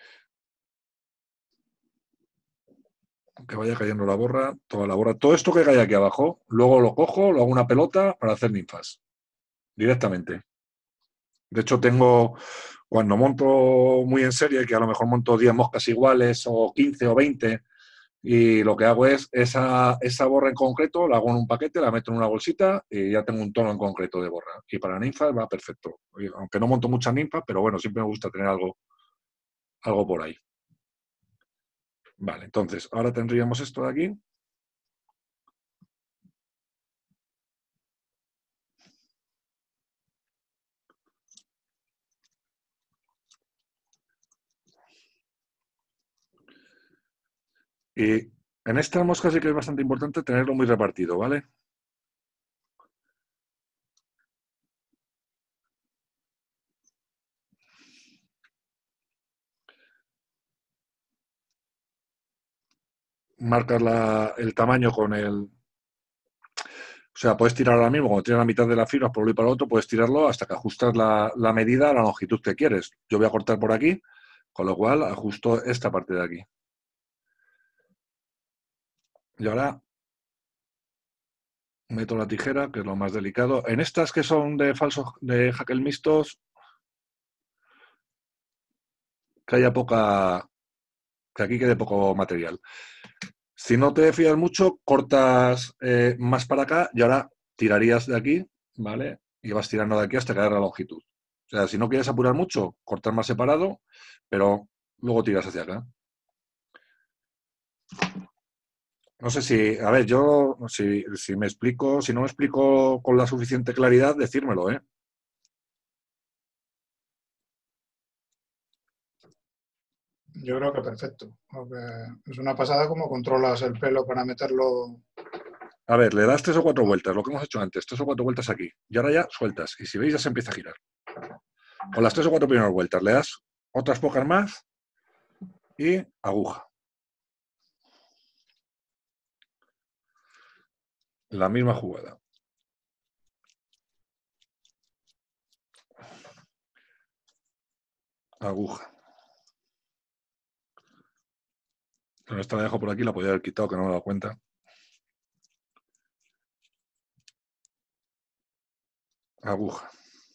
Que vaya cayendo la borra, toda la borra. Todo esto que cae aquí abajo, luego lo cojo, lo hago una pelota para hacer ninfas. Directamente. De hecho, tengo, cuando monto muy en serie, que a lo mejor monto diez moscas iguales o quince o veinte, y lo que hago es esa, esa borra en concreto, la hago en un paquete, la meto en una bolsita y ya tengo un tono en concreto de borra. Y para ninfas va perfecto. Aunque no monto muchas ninfas, pero bueno, siempre me gusta tener algo, algo por ahí. Vale, entonces, ahora tendríamos esto de aquí. Y en estas moscas sí que es bastante importante tenerlo muy repartido, ¿vale? Marcas la, el tamaño con el... O sea, puedes tirar ahora mismo, cuando tienes la mitad de las fibras por uno y para el otro, puedes tirarlo hasta que ajustas la, la medida a la longitud que quieres. Yo voy a cortar por aquí, con lo cual ajusto esta parte de aquí. Y ahora meto la tijera, que es lo más delicado. En estas que son de falsos, de jaquel mixtos, que haya poca, que aquí quede poco material. Si no te fías mucho, cortas eh, más para acá y ahora tirarías de aquí, ¿vale? Y vas tirando de aquí hasta caer la longitud. O sea, si no quieres apurar mucho, cortar más separado, pero luego tiras hacia acá. No sé si, a ver, yo, si, si me explico, si no me explico con la suficiente claridad, decírmelo, ¿eh? Yo creo que perfecto. Porque es una pasada como controlas el pelo para meterlo. A ver, le das tres o cuatro vueltas, lo que hemos hecho antes, tres o cuatro vueltas aquí. Y ahora ya sueltas. Y si veis, ya se empieza a girar. Con las tres o cuatro primeras vueltas, le das otras pocas más y aguja. La misma jugada. Aguja. Pero esta la dejo por aquí, la podía haber quitado, que no me he dado cuenta. Aguja.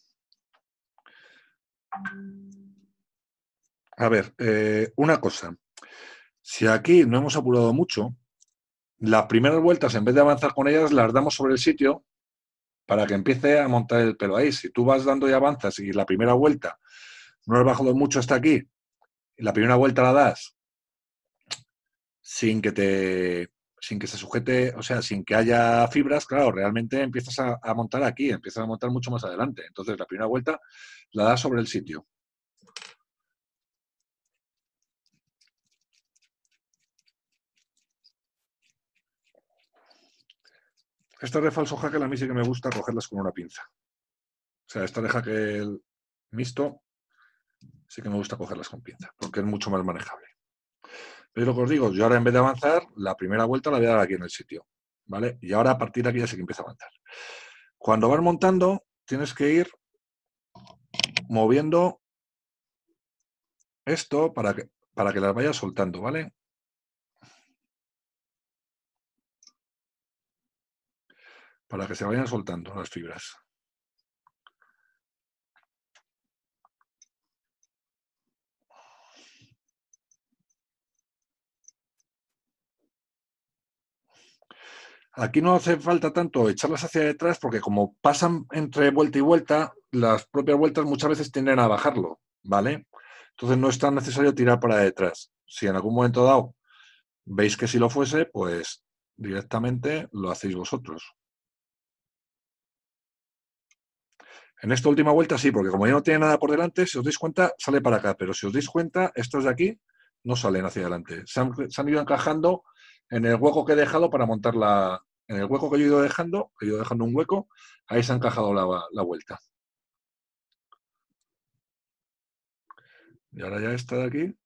A ver, eh, una cosa. Si aquí no hemos apurado mucho, las primeras vueltas, en vez de avanzar con ellas, las damos sobre el sitio para que empiece a montar el pelo ahí. Si tú vas dando y avanzas y la primera vuelta no has bajado mucho hasta aquí, y la primera vuelta la das sin que te sin que se sujete, o sea, sin que haya fibras, claro, realmente empiezas a, a montar aquí, empiezas a montar mucho más adelante. Entonces, la primera vuelta la das sobre el sitio. Estas de falso jaque a mí sí que me gusta cogerlas con una pinza. O sea, esta de jaque mixto sí que me gusta cogerlas con pinza, porque es mucho más manejable. Pero lo que os digo, yo ahora en vez de avanzar, la primera vuelta la voy a dar aquí en el sitio, ¿vale? Y ahora a partir de aquí ya sí que empieza a avanzar. Cuando vas montando, tienes que ir moviendo esto para que, para que las vayas soltando, ¿vale? Para que se vayan soltando las fibras. Aquí no hace falta tanto echarlas hacia detrás porque como pasan entre vuelta y vuelta, las propias vueltas muchas veces tienden a bajarlo, ¿vale? Entonces no es tan necesario tirar para detrás. Si en algún momento dado veis que si lo fuese, pues directamente lo hacéis vosotros. En esta última vuelta sí, porque como ya no tiene nada por delante, si os dais cuenta, sale para acá. Pero si os dais cuenta, estos de aquí no salen hacia adelante. Se han, se han ido encajando en el hueco que he dejado para montar la... En el hueco que yo he ido dejando, he ido dejando un hueco, ahí se ha encajado la, la vuelta. Y ahora ya esta de aquí.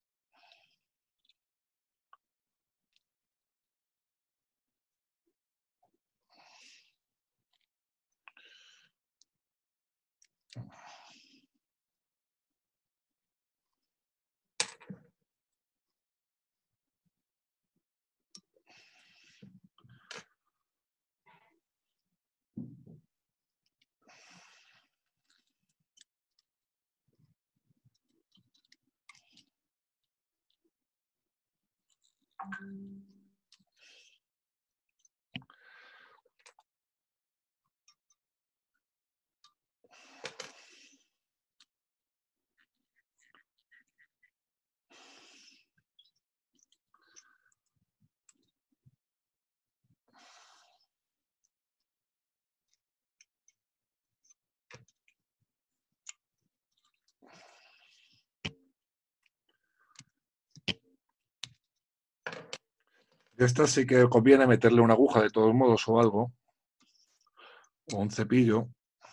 Esta sí que conviene meterle una aguja de todos modos o algo. O un cepillo.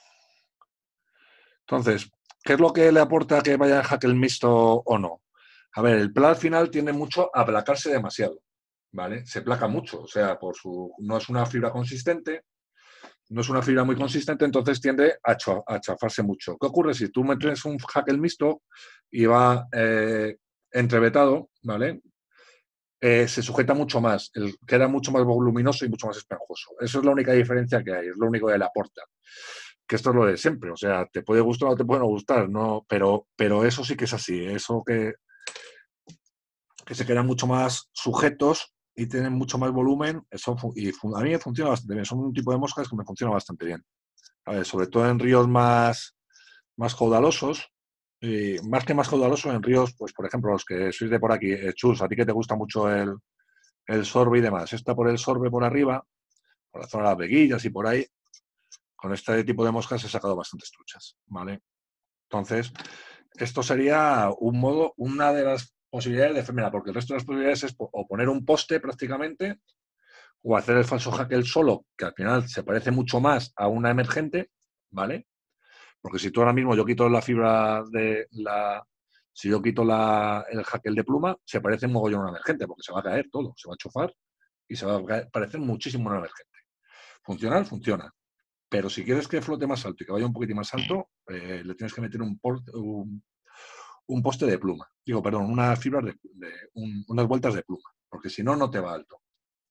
Entonces, ¿qué es lo que le aporta que vaya en jaque el mixto o no? A ver, el pla al final tiende mucho a aplacarse demasiado, ¿vale? Se placa mucho, o sea, por su, no es una fibra consistente, no es una fibra muy consistente, entonces tiende a, cho, a chafarse mucho. ¿Qué ocurre si tú metes un jaque mixto y va eh, entrevetado, ¿vale? Eh, se sujeta mucho más, el, queda mucho más voluminoso y mucho más esponjoso. Eso es la única diferencia que hay, es lo único que le aporta. Que esto es lo de siempre, o sea, te puede gustar o te puede no gustar, no, pero, pero eso sí que es así, eso que, que se quedan mucho más sujetos y tienen mucho más volumen. Eso, y a mí me funciona bastante bien. Son un tipo de moscas que me funciona bastante bien. A ver, sobre todo en ríos más, más caudalosos. Y más que más caudalosos en ríos, pues por ejemplo, los que sois de por aquí, eh, Chus, a ti que te gusta mucho el, el sorbe y demás. Está por el sorbe por arriba, por la zona de las veguillas y por ahí. Con este tipo de moscas he sacado bastantes truchas, ¿vale? Entonces, esto sería un modo, una de las posibilidades de efémera, porque el resto de las posibilidades es o poner un poste prácticamente, o hacer el falso hackle solo, que al final se parece mucho más a una emergente, ¿vale? Porque si tú ahora mismo yo quito la fibra de la... Si yo quito la, el hackle de pluma, se parece un mogollón a una emergente, porque se va a caer todo, se va a chufar y se va a caer, parecer muchísimo a una emergente. Funcionar, funciona. Pero si quieres que flote más alto y que vaya un poquitín más alto, eh, le tienes que meter un, un, un poste de pluma. Digo, perdón, unas fibras de, de un, unas vueltas de pluma, porque si no, no te va alto.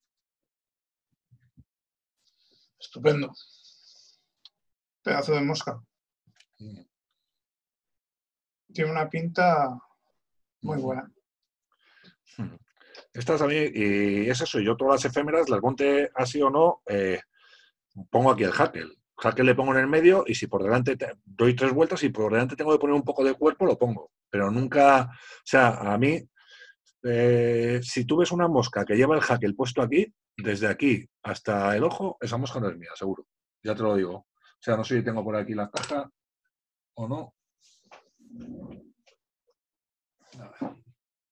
Estupendo. Pedazo de mosca. Mm. Tiene una pinta muy buena. Estas a mí, y es eso, yo todas las efémeras, las monte así o no, eh, pongo aquí el hackle. Hackle le pongo en el medio y si por delante te, doy tres vueltas y por delante tengo que poner un poco de cuerpo, lo pongo. Pero nunca, o sea, a mí, eh, si tú ves una mosca que lleva el hackle puesto aquí, desde aquí hasta el ojo, esa mosca no es mía, seguro. Ya te lo digo. O sea, no sé si tengo por aquí la caja o no. A ver.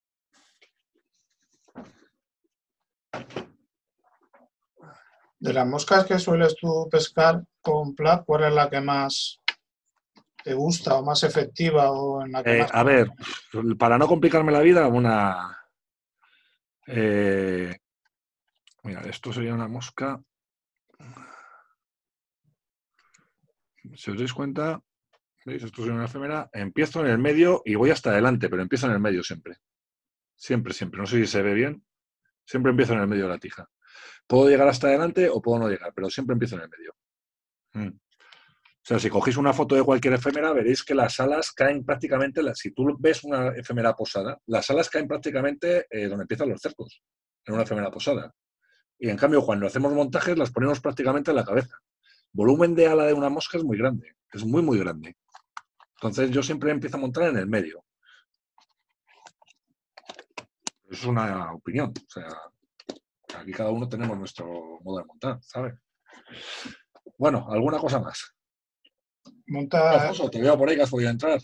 De las moscas que sueles tú pescar con plat, ¿cuál es la que más te gusta o más efectiva o en la que Eh, más... a ver, para no complicarme la vida, una... Eh, mira, esto sería una mosca. Si os dais cuenta, ¿veis? Esto sería una efémera. Empiezo en el medio y voy hasta adelante, pero empiezo en el medio siempre. Siempre, siempre. No sé si se ve bien. Siempre empiezo en el medio de la tija. Puedo llegar hasta adelante o puedo no llegar, pero siempre empiezo en el medio. Mm. O sea, si cogéis una foto de cualquier efémera, veréis que las alas caen prácticamente, si tú ves una efémera posada, las alas caen prácticamente eh, donde empiezan los cercos, en una efémera posada. Y en cambio, cuando hacemos montajes, las ponemos prácticamente en la cabeza. Volumen de ala de una mosca es muy grande, es muy, muy grande. Entonces yo siempre empiezo a montar en el medio. Es una opinión, o sea, aquí cada uno tenemos nuestro modo de montar, ¿sabes? Bueno, ¿alguna cosa más? Monta... Alfonso, te veo por ahí que has podido entrar.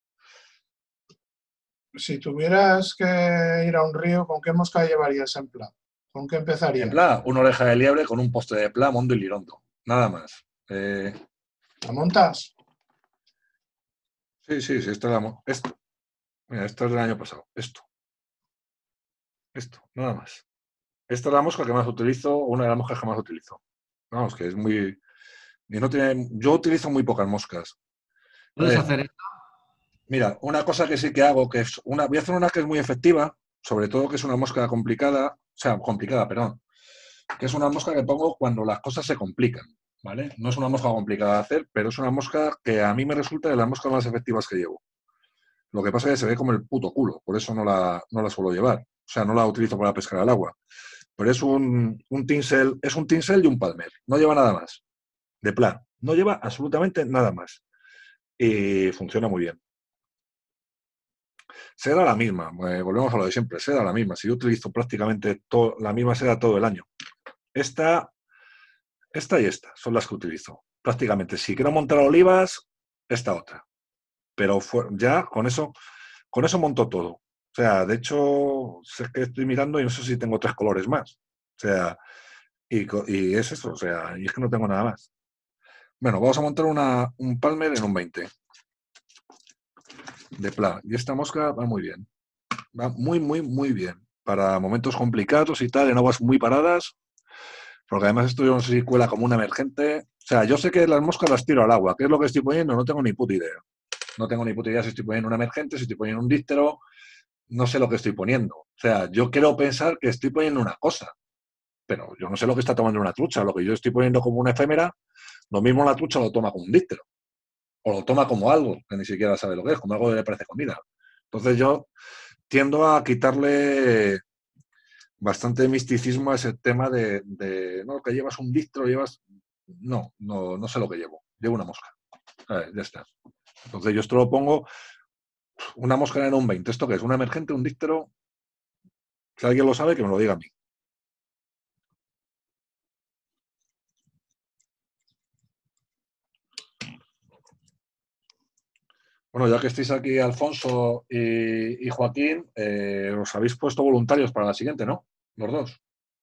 Si tuvieras que ir a un río, ¿con qué mosca llevarías en plat? ¿Con qué empezarías? En pla, una oreja de liebre con un poste de pla, mondo y lirondo. Nada más. Eh... ¿La montas? Sí, sí, sí, esto, la... esto. Mira, esto es del año pasado. Esto. Esto, nada más. Esta es la mosca que más utilizo, una de las moscas que más utilizo. Vamos, que es muy... Y no tiene... Yo utilizo muy pocas moscas. ¿Puedes Eh, hacer esto? Mira, una cosa que sí que hago, que es una... Voy a hacer una que es muy efectiva, sobre todo que es una mosca complicada, o sea, complicada, perdón, que es una mosca que pongo cuando las cosas se complican, ¿vale? No es una mosca complicada de hacer, pero es una mosca que a mí me resulta de las moscas más efectivas que llevo. Lo que pasa es que se ve como el puto culo, por eso no la, no la suelo llevar. O sea, no la utilizo para pescar al agua. Pero es un, un tinsel, es un tinsel y un palmer. No lleva nada más. De plan. No lleva absolutamente nada más. Y funciona muy bien. Seda la misma. Eh, volvemos a lo de siempre. Seda la misma. Si yo utilizo prácticamente todo, la misma seda todo el año. Esta, esta y esta son las que utilizo. Prácticamente. Si quiero montar olivas, esta otra. Pero fue, ya con eso, con eso monto todo. O sea, de hecho, sé que estoy mirando y no sé si tengo tres colores más. O sea, y, y es eso, o sea, y es que no tengo nada más. Bueno, vamos a montar una, un palmer en un veinte. De pla. Y esta mosca va muy bien. Va muy, muy, muy bien. Para momentos complicados y tal, en aguas muy paradas. Porque además esto yo no sé si cuela como una emergente. O sea, yo sé que las moscas las tiro al agua. ¿Qué es lo que estoy poniendo? No tengo ni puta idea. No tengo ni puta idea si estoy poniendo una emergente, si estoy poniendo un díptero. No sé lo que estoy poniendo. O sea, yo quiero pensar que estoy poniendo una cosa. Pero yo no sé lo que está tomando una trucha. Lo que yo estoy poniendo como una efémera, lo mismo la trucha lo toma como un díptero. O lo toma como algo, que ni siquiera sabe lo que es, como algo que le parece comida. Entonces yo tiendo a quitarle bastante misticismo a ese tema de, de no, que llevas un distro, llevas... No, no, no sé lo que llevo. Llevo una mosca. A ver, ya está. Entonces yo esto lo pongo una mosca en un veinte. ¿Esto qué es? ¿Un emergente, un díptero? Si alguien lo sabe, que me lo diga a mí. Bueno, ya que estáis aquí, Alfonso y, y Joaquín, eh, os habéis puesto voluntarios para la siguiente, ¿no? Los dos.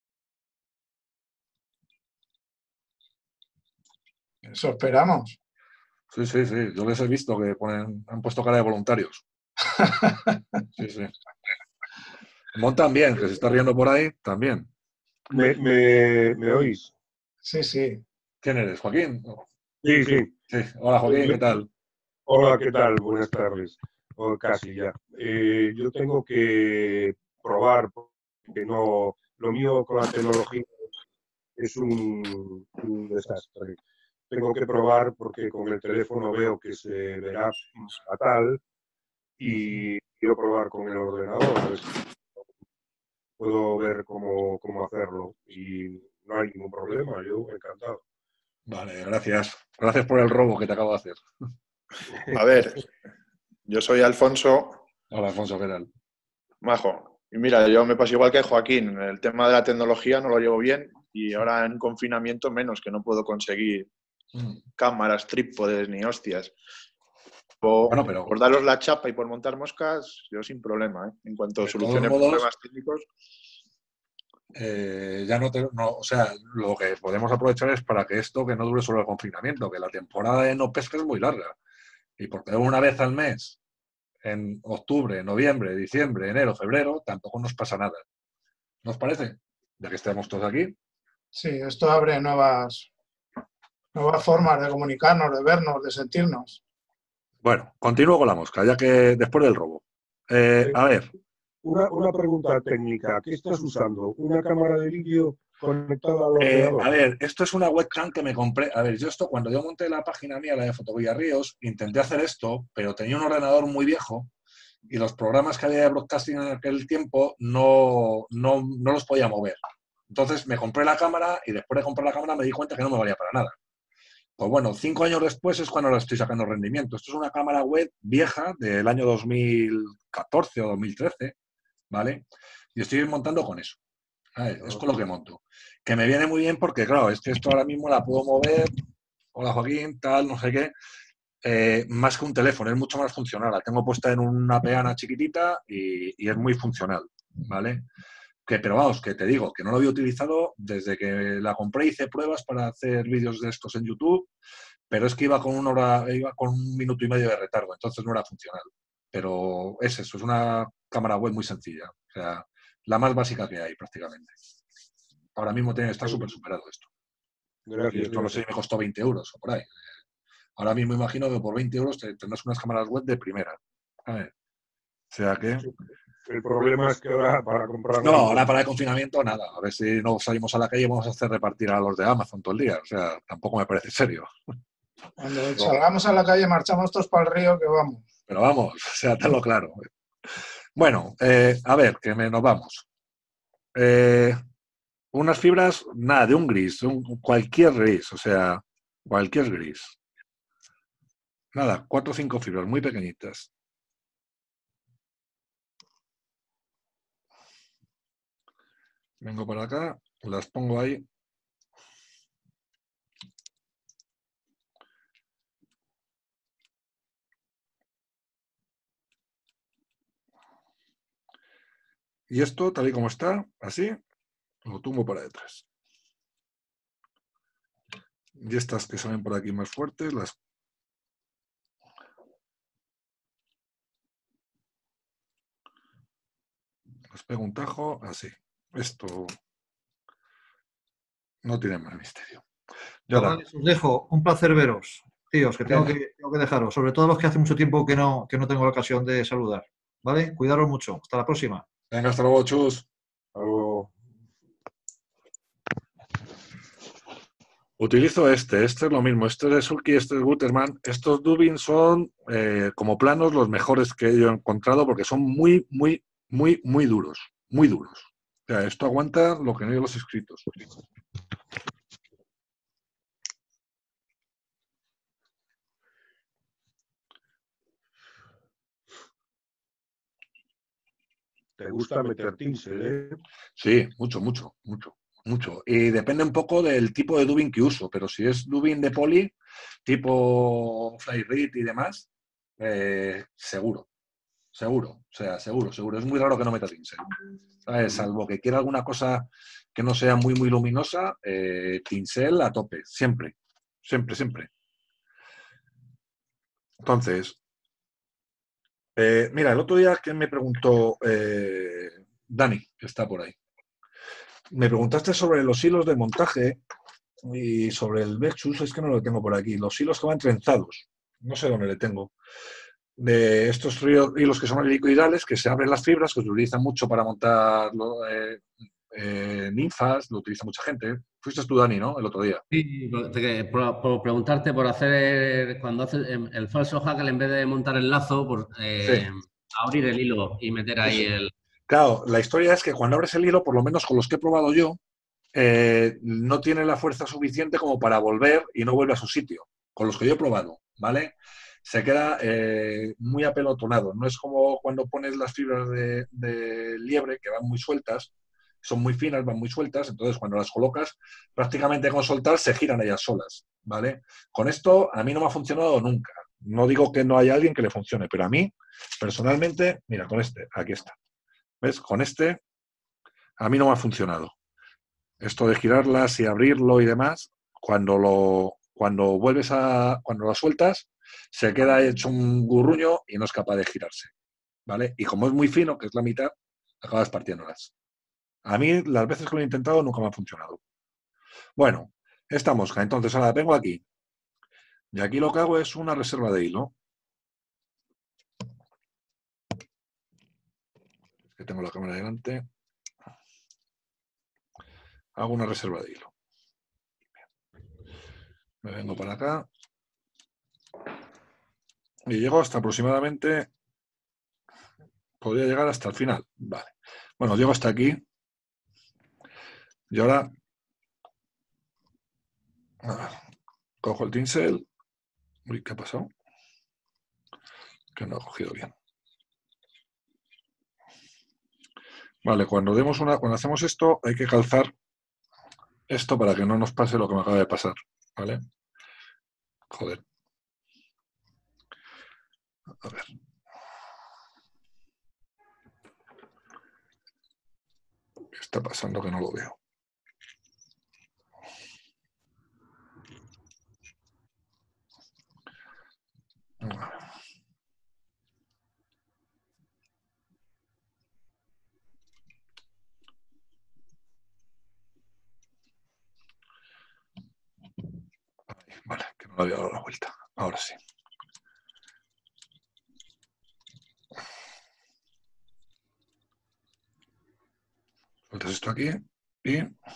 Eso esperamos. Sí, sí, sí. Yo les he visto que ponen, han puesto cara de voluntarios. Sí, sí. Mon también, que se está riendo por ahí, también. ¿Me, me, me oís? Sí, sí. ¿Quién eres, Joaquín? Sí, sí. Sí. Hola, Joaquín, ¿qué tal? Hola, ¿qué tal? Buenas tardes. O casi ya. Eh, yo tengo que probar, porque no, lo mío con la tecnología es un, un desastre. Tengo que probar porque con el teléfono veo que se verá fatal y quiero probar con el ordenador. A ver si puedo ver cómo, cómo hacerlo y no hay ningún problema, yo encantado. Vale, gracias. Gracias por el robo que te acabo de hacer. A ver, yo soy Alfonso. Hola, Alfonso, ¿qué tal? Majo. Y mira, yo me paso igual que Joaquín. El tema de la tecnología no lo llevo bien y ahora en confinamiento menos, que no puedo conseguir Mm. cámaras, trípodes ni hostias. O, Bueno, pero por daros la chapa y por montar moscas, yo sin problema, ¿eh? En cuanto de solucione todos modos, problemas técnicos. eh, ya no te, no, o sea, lo que podemos aprovechar es para que esto que no dure solo el confinamiento, que la temporada de no pesca es muy larga. Y porque una vez al mes, en octubre, noviembre, diciembre, enero, febrero, tampoco nos pasa nada. ¿No os parece? Ya que estemos todos aquí. Sí, esto abre nuevas, nuevas formas de comunicarnos, de vernos, de sentirnos. Bueno, continúo con la mosca, ya que después del robo. Eh, a ver. Una, una pregunta técnica. ¿Qué estás usando? ¿Una cámara de vídeo conectada al Eh, ordenador? a ver, esto es una webcam que me compré. A ver, yo esto, cuando yo monté la página mía, la de Fotovía Ríos, intenté hacer esto, pero tenía un ordenador muy viejo y los programas que había de broadcasting en aquel tiempo no, no, no los podía mover. Entonces me compré la cámara y después de comprar la cámara me di cuenta que no me valía para nada. Pues bueno, cinco años después es cuando la estoy sacando rendimiento. Esto es una cámara web vieja del año dos mil catorce o dos mil trece, ¿vale? Y estoy montando con eso. ¿Sabes? Es con lo que monto. Que me viene muy bien porque, claro, es que esto ahora mismo la puedo mover, hola Joaquín, tal, no sé qué, eh, más que un teléfono, es mucho más funcional. La tengo puesta en una peana chiquitita y, y es muy funcional, ¿vale? Que, pero vamos, que te digo, que no lo había utilizado desde que la compré, hice pruebas para hacer vídeos de estos en YouTube, pero es que iba con una hora, iba con un minuto y medio de retardo, entonces no era funcional. Pero es eso, es una cámara web muy sencilla, o sea, la más básica que hay prácticamente. Ahora mismo tiene que estar súper superado esto. Gracias, Y esto no sé si me costó veinte euros o por ahí. Ahora mismo imagino que por veinte euros tendrás unas cámaras web de primera. A ver. O sea que... El problema es que ahora para comprar... No, ahora para el confinamiento nada. A ver si no salimos a la calle y vamos a hacer repartir a los de Amazon todo el día. O sea, tampoco me parece serio. Cuando salgamos a la calle marchamos todos para el río que vamos. Pero vamos, o sea, tenlo claro. Bueno, eh, a ver, que me, nos vamos. Eh, unas fibras, nada, de un gris, un, cualquier gris, o sea, cualquier gris. Nada, cuatro o cinco fibras muy pequeñitas. Vengo para acá, las pongo ahí. Y esto, tal y como está, así, lo tumbo para detrás. Y estas que salen por aquí más fuertes, las... Las pego un tajo, así. Esto no tiene más misterio. Yo vale, os dejo. Un placer veros, tíos, que tengo, que tengo que dejaros. Sobre todo los que hace mucho tiempo que no, que no tengo la ocasión de saludar. ¿Vale? Cuidaros mucho. Hasta la próxima. Venga, hasta luego, chus. Hasta luego. Utilizo este, este es lo mismo, este es de Sulky, este es Gutermann. Estos Dubin son, eh, como planos, los mejores que yo he encontrado porque son muy, muy, muy, muy duros, muy duros. sea, esto aguanta lo que no hay los escritos. ¿Te gusta meter tinsel, eh? Sí, mucho, mucho, mucho, mucho. Y depende un poco del tipo de dubbing que uso, pero si es dubbing de poli, tipo Flyread y demás, eh, seguro, seguro, o sea, seguro, seguro. Es muy raro que no meta tinsel, ¿sabes? Salvo que quiera alguna cosa que no sea muy, muy luminosa, eh, tinsel a tope, siempre, siempre, siempre. Entonces, eh, mira, el otro día que me preguntó eh, Dani, que está por ahí, me preguntaste sobre los hilos de montaje y sobre el Vexus, es que no lo tengo por aquí, los hilos que van trenzados, no sé dónde le tengo, de estos ríos- hilos que son helicoidales, que se abren las fibras, que se utilizan mucho para montar lo- eh, eh, ninfas, lo utiliza mucha gente. Fuiste tú, Dani, ¿no? El otro día. Sí, por, te- por- por preguntarte por hacer, cuando haces el, el falso hackle, en vez de montar el lazo, por, eh, Sí, abrir el hilo y meter ahí eso. el... Claro, la historia es que cuando abres el hilo, por lo menos con los que he probado yo, eh, no tiene la fuerza suficiente como para volver y no vuelve a su sitio. Con los que yo he probado, ¿vale? Se queda eh, muy apelotonado. No es como cuando pones las fibras de, de liebre, que van muy sueltas, son muy finas, van muy sueltas, entonces cuando las colocas, prácticamente con soltar se giran ellas solas, ¿vale? Con esto a mí no me ha funcionado nunca. No digo que no haya alguien que le funcione, pero a mí, personalmente, mira, con este, aquí está. ¿Ves? Con este, a mí no me ha funcionado. Esto de girarlas y abrirlo y demás, cuando lo cuando vuelves a cuando lo sueltas, se queda hecho un gurruño y no es capaz de girarse, ¿vale? Y como es muy fino, que es la mitad, acabas partiéndolas. A mí, las veces que lo he intentado, nunca me ha funcionado. Bueno, esta mosca, entonces ahora la tengo aquí. Y aquí lo que hago es una reserva de hilo. Es que tengo la cámara delante. Hago una reserva de hilo. Me vengo para acá. Y llego hasta aproximadamente... Podría llegar hasta el final. Vale. Bueno, llego hasta aquí. Y ahora... A ver, cojo el tinsel. Uy, ¿qué ha pasado? Que no he cogido bien. Vale, cuando demos una, cuando hacemos esto, hay que calzar esto para que no nos pase lo que me acaba de pasar. ¿Vale? Joder. A ver. ¿Qué está pasando que no lo veo? Vale, que no le había dado la vuelta. Ahora sí. Sueltas esto aquí y...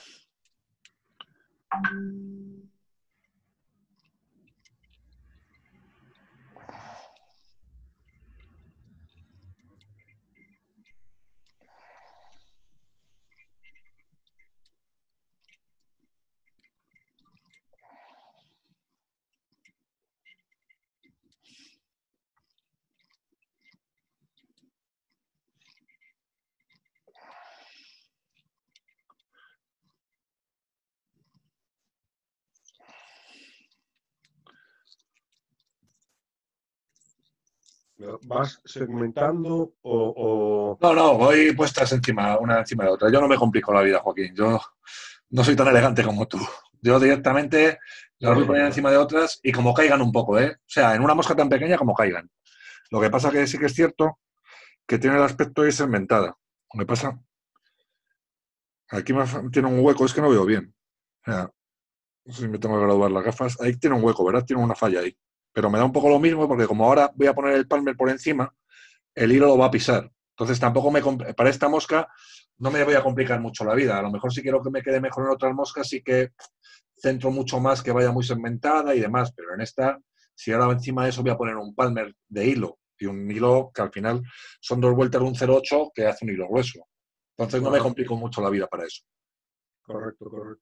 ¿Vas segmentando o...? o... No, no, voy puestas encima, una encima de otra. Yo no me complico la vida, Joaquín. Yo no soy tan elegante como tú. Yo directamente las voy poniendo encima de otras y como caigan un poco, ¿eh? O sea, en una mosca tan pequeña como caigan. Lo que pasa que sí que es cierto que tiene el aspecto de segmentada. Lo que pasa... Aquí me tiene un hueco, es que no veo bien. O sea, no sé si me tengo que graduar las gafas. Ahí tiene un hueco, ¿verdad? Tiene una falla ahí. Pero me da un poco lo mismo porque como ahora voy a poner el palmer por encima, el hilo lo va a pisar. Entonces tampoco me... Para esta mosca no me voy a complicar mucho la vida. A lo mejor si quiero que me quede mejor en otras moscas, sí que centro mucho más que vaya muy segmentada y demás. Pero en esta, si ahora encima de eso voy a poner un palmer de hilo y un hilo que al final son dos vueltas de un cero ocho que hace un hilo grueso. Entonces no me complico mucho la vida para eso. Correcto, correcto.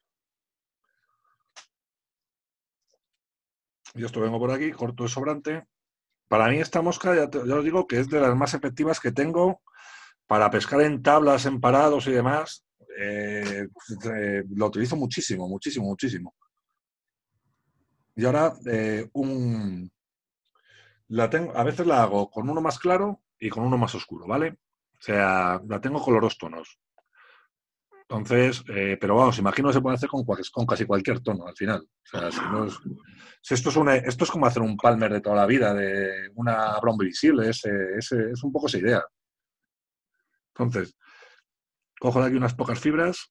Yo esto vengo por aquí, corto el sobrante. Para mí esta mosca, ya, te, ya os digo que es de las más efectivas que tengo para pescar en tablas, en parados y demás. Eh, eh, lo utilizo muchísimo, muchísimo, muchísimo. Y ahora eh, un, la tengo, a veces la hago con uno más claro y con uno más oscuro, ¿vale? O sea, la tengo con los dos tonos. Entonces, eh, pero vamos, imagino que se puede hacer con, con casi cualquier tono al final. O sea, si no es, si esto, es un, esto es como hacer un Palmer de toda la vida, de una bromba visible, es, es, es un poco esa idea. Entonces, cojo de aquí unas pocas fibras.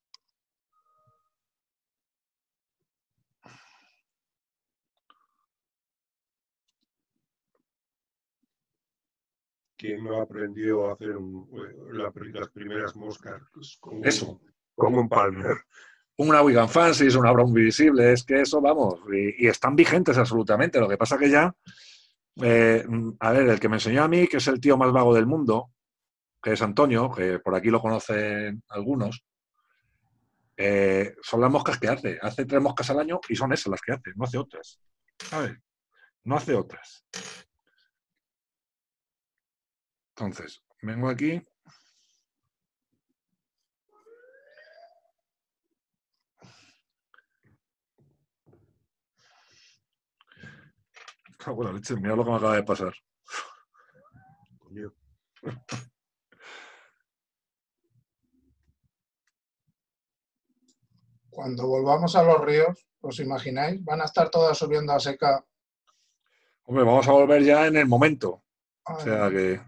¿Quién no ha aprendido a hacer un, la, las primeras moscas con, Eso. con un Palmer? Una Wigan Fancy, es una bromba visible, es que eso, vamos, y, y están vigentes absolutamente. Lo que pasa que ya, eh, a ver, el que me enseñó a mí, que es el tío más vago del mundo, que es Antonio, que por aquí lo conocen algunos, eh, son las moscas que hace. Hace tres moscas al año y son esas las que hace, no hace otras. ¿Sabes? No hace otras. Entonces, vengo aquí. Ah, bueno, leche, mira lo que me acaba de pasar. Coño. Cuando volvamos a los ríos, ¿os imagináis? Van a estar todas subiendo a seca. Hombre, vamos a volver ya en el momento. Ay, O sea que...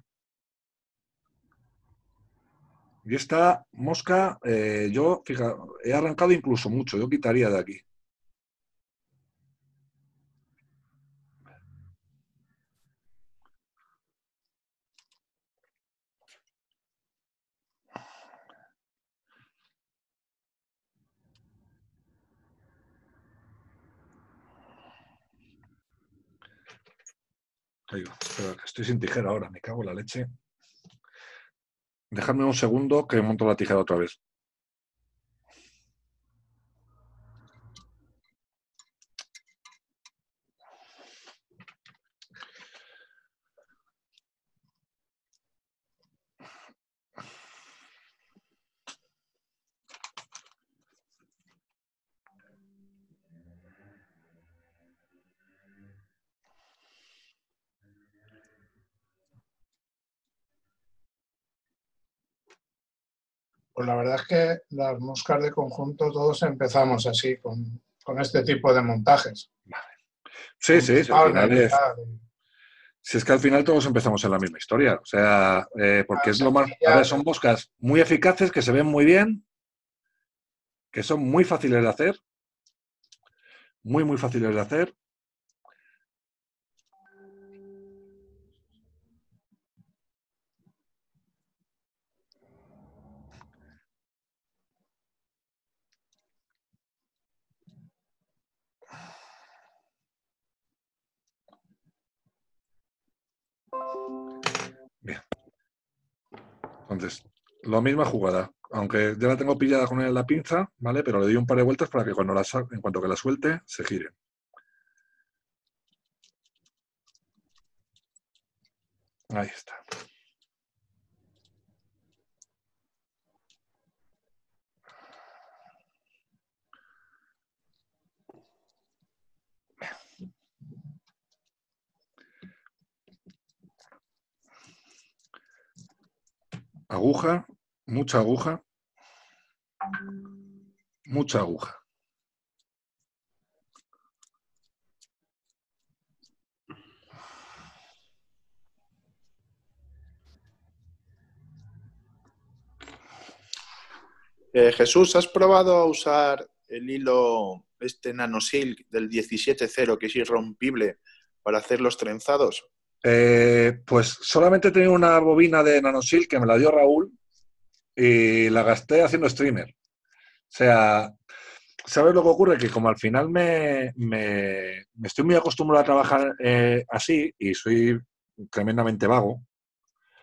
Y esta mosca, eh, yo, fíjate, he arrancado incluso mucho. Yo quitaría de aquí. Ahí va. Espera, que estoy sin tijera ahora, me cago en la leche. Dejadme un segundo que monto la tijera otra vez. pues la verdad es que las moscas de conjunto todos empezamos así, con, con este tipo de montajes. Sí, sí, sí, al final Palmer y es... tal. Si es que al final todos empezamos en la misma historia. O sea, eh, porque es lo más... A sencilla, ver, son moscas muy eficaces, que se ven muy bien, que son muy fáciles de hacer. Muy, muy fáciles de hacer. Bien. Entonces, la misma jugada. Aunque ya la tengo pillada con la pinza, ¿vale? Pero le doy un par de vueltas para que cuando la sal- en cuanto que la suelte, se gire. Ahí está. Aguja, mucha aguja. Mucha aguja. Eh, Jesús, ¿has probado a usar el hilo este NanoSilk del diecisiete cero que es irrompible para hacer los trenzados? Eh, pues solamente tenía una bobina de NanoSilk que me la dio Raúl y la gasté haciendo streamer. O sea, ¿sabes lo que ocurre? Que como al final me, me, me estoy muy acostumbrado a trabajar eh, así y soy tremendamente vago,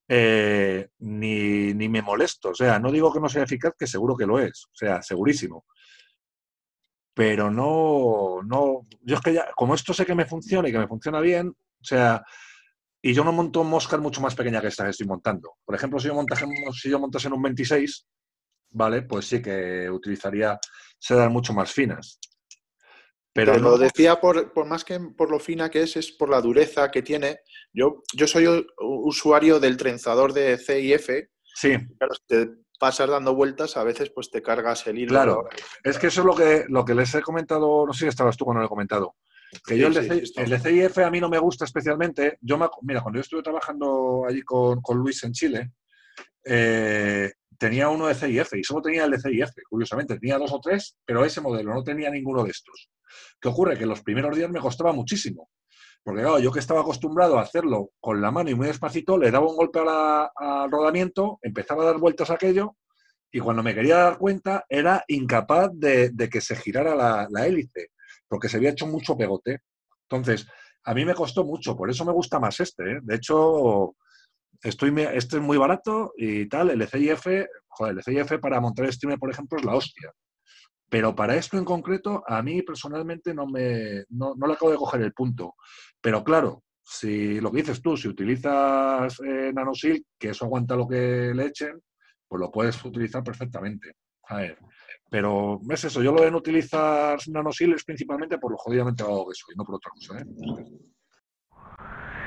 eh, ni, ni me molesto. O sea, no digo que no sea eficaz, que seguro que lo es. O sea, segurísimo. Pero no, no, yo es que ya, como esto sé que me funciona y que me funciona bien, o sea, y yo no monto moscas mucho más pequeñas que esta que estoy montando. Por ejemplo, si yo montase, si yo montase en un veintiséis, ¿vale? Pues sí que utilizaría sedas mucho más finas. Pero Te no, lo decía por, por más que por lo fina que es, es por la dureza que tiene. Yo, yo soy u- usuario del trenzador de C I F. sí, Claro, te pasas dando vueltas, a veces pues te cargas el hilo. claro. Es que eso es lo que, lo que les he comentado, no sé si estabas tú cuando lo he comentado. Que yo Sí, el de, sí, C- sí, estamos. el de C I F a mí no me gusta especialmente. Yo me, ac- mira, cuando yo estuve trabajando allí con, con Luis en Chile, eh, tenía uno de C I F y solo tenía el de C I F, curiosamente. Tenía dos o tres, pero ese modelo no tenía ninguno de estos. ¿Qué ocurre? Que los primeros días me costaba muchísimo. Porque claro, yo que estaba acostumbrado a hacerlo con la mano y muy despacito, le daba un golpe a la- al rodamiento, empezaba a dar vueltas a aquello y cuando me quería dar cuenta era incapaz de, de que se girara la, la hélice, porque se había hecho mucho pegote. Entonces, a mí me costó mucho, por eso me gusta más este. ¿eh? De hecho, estoy, me- este es muy barato y tal, el C I F, joder, el C I F para montar streamer, por ejemplo, es la hostia. Pero para esto en concreto, a mí personalmente no me no, no le acabo de coger el punto. Pero claro, si lo que dices tú, si utilizas eh, NanoSilk, que eso aguanta lo que le echen, pues lo puedes utilizar perfectamente. A ver, pero es eso, yo lo de no utilizar NanoSilk es principalmente por lo jodidamente vago que soy, no por otra cosa. ¿eh?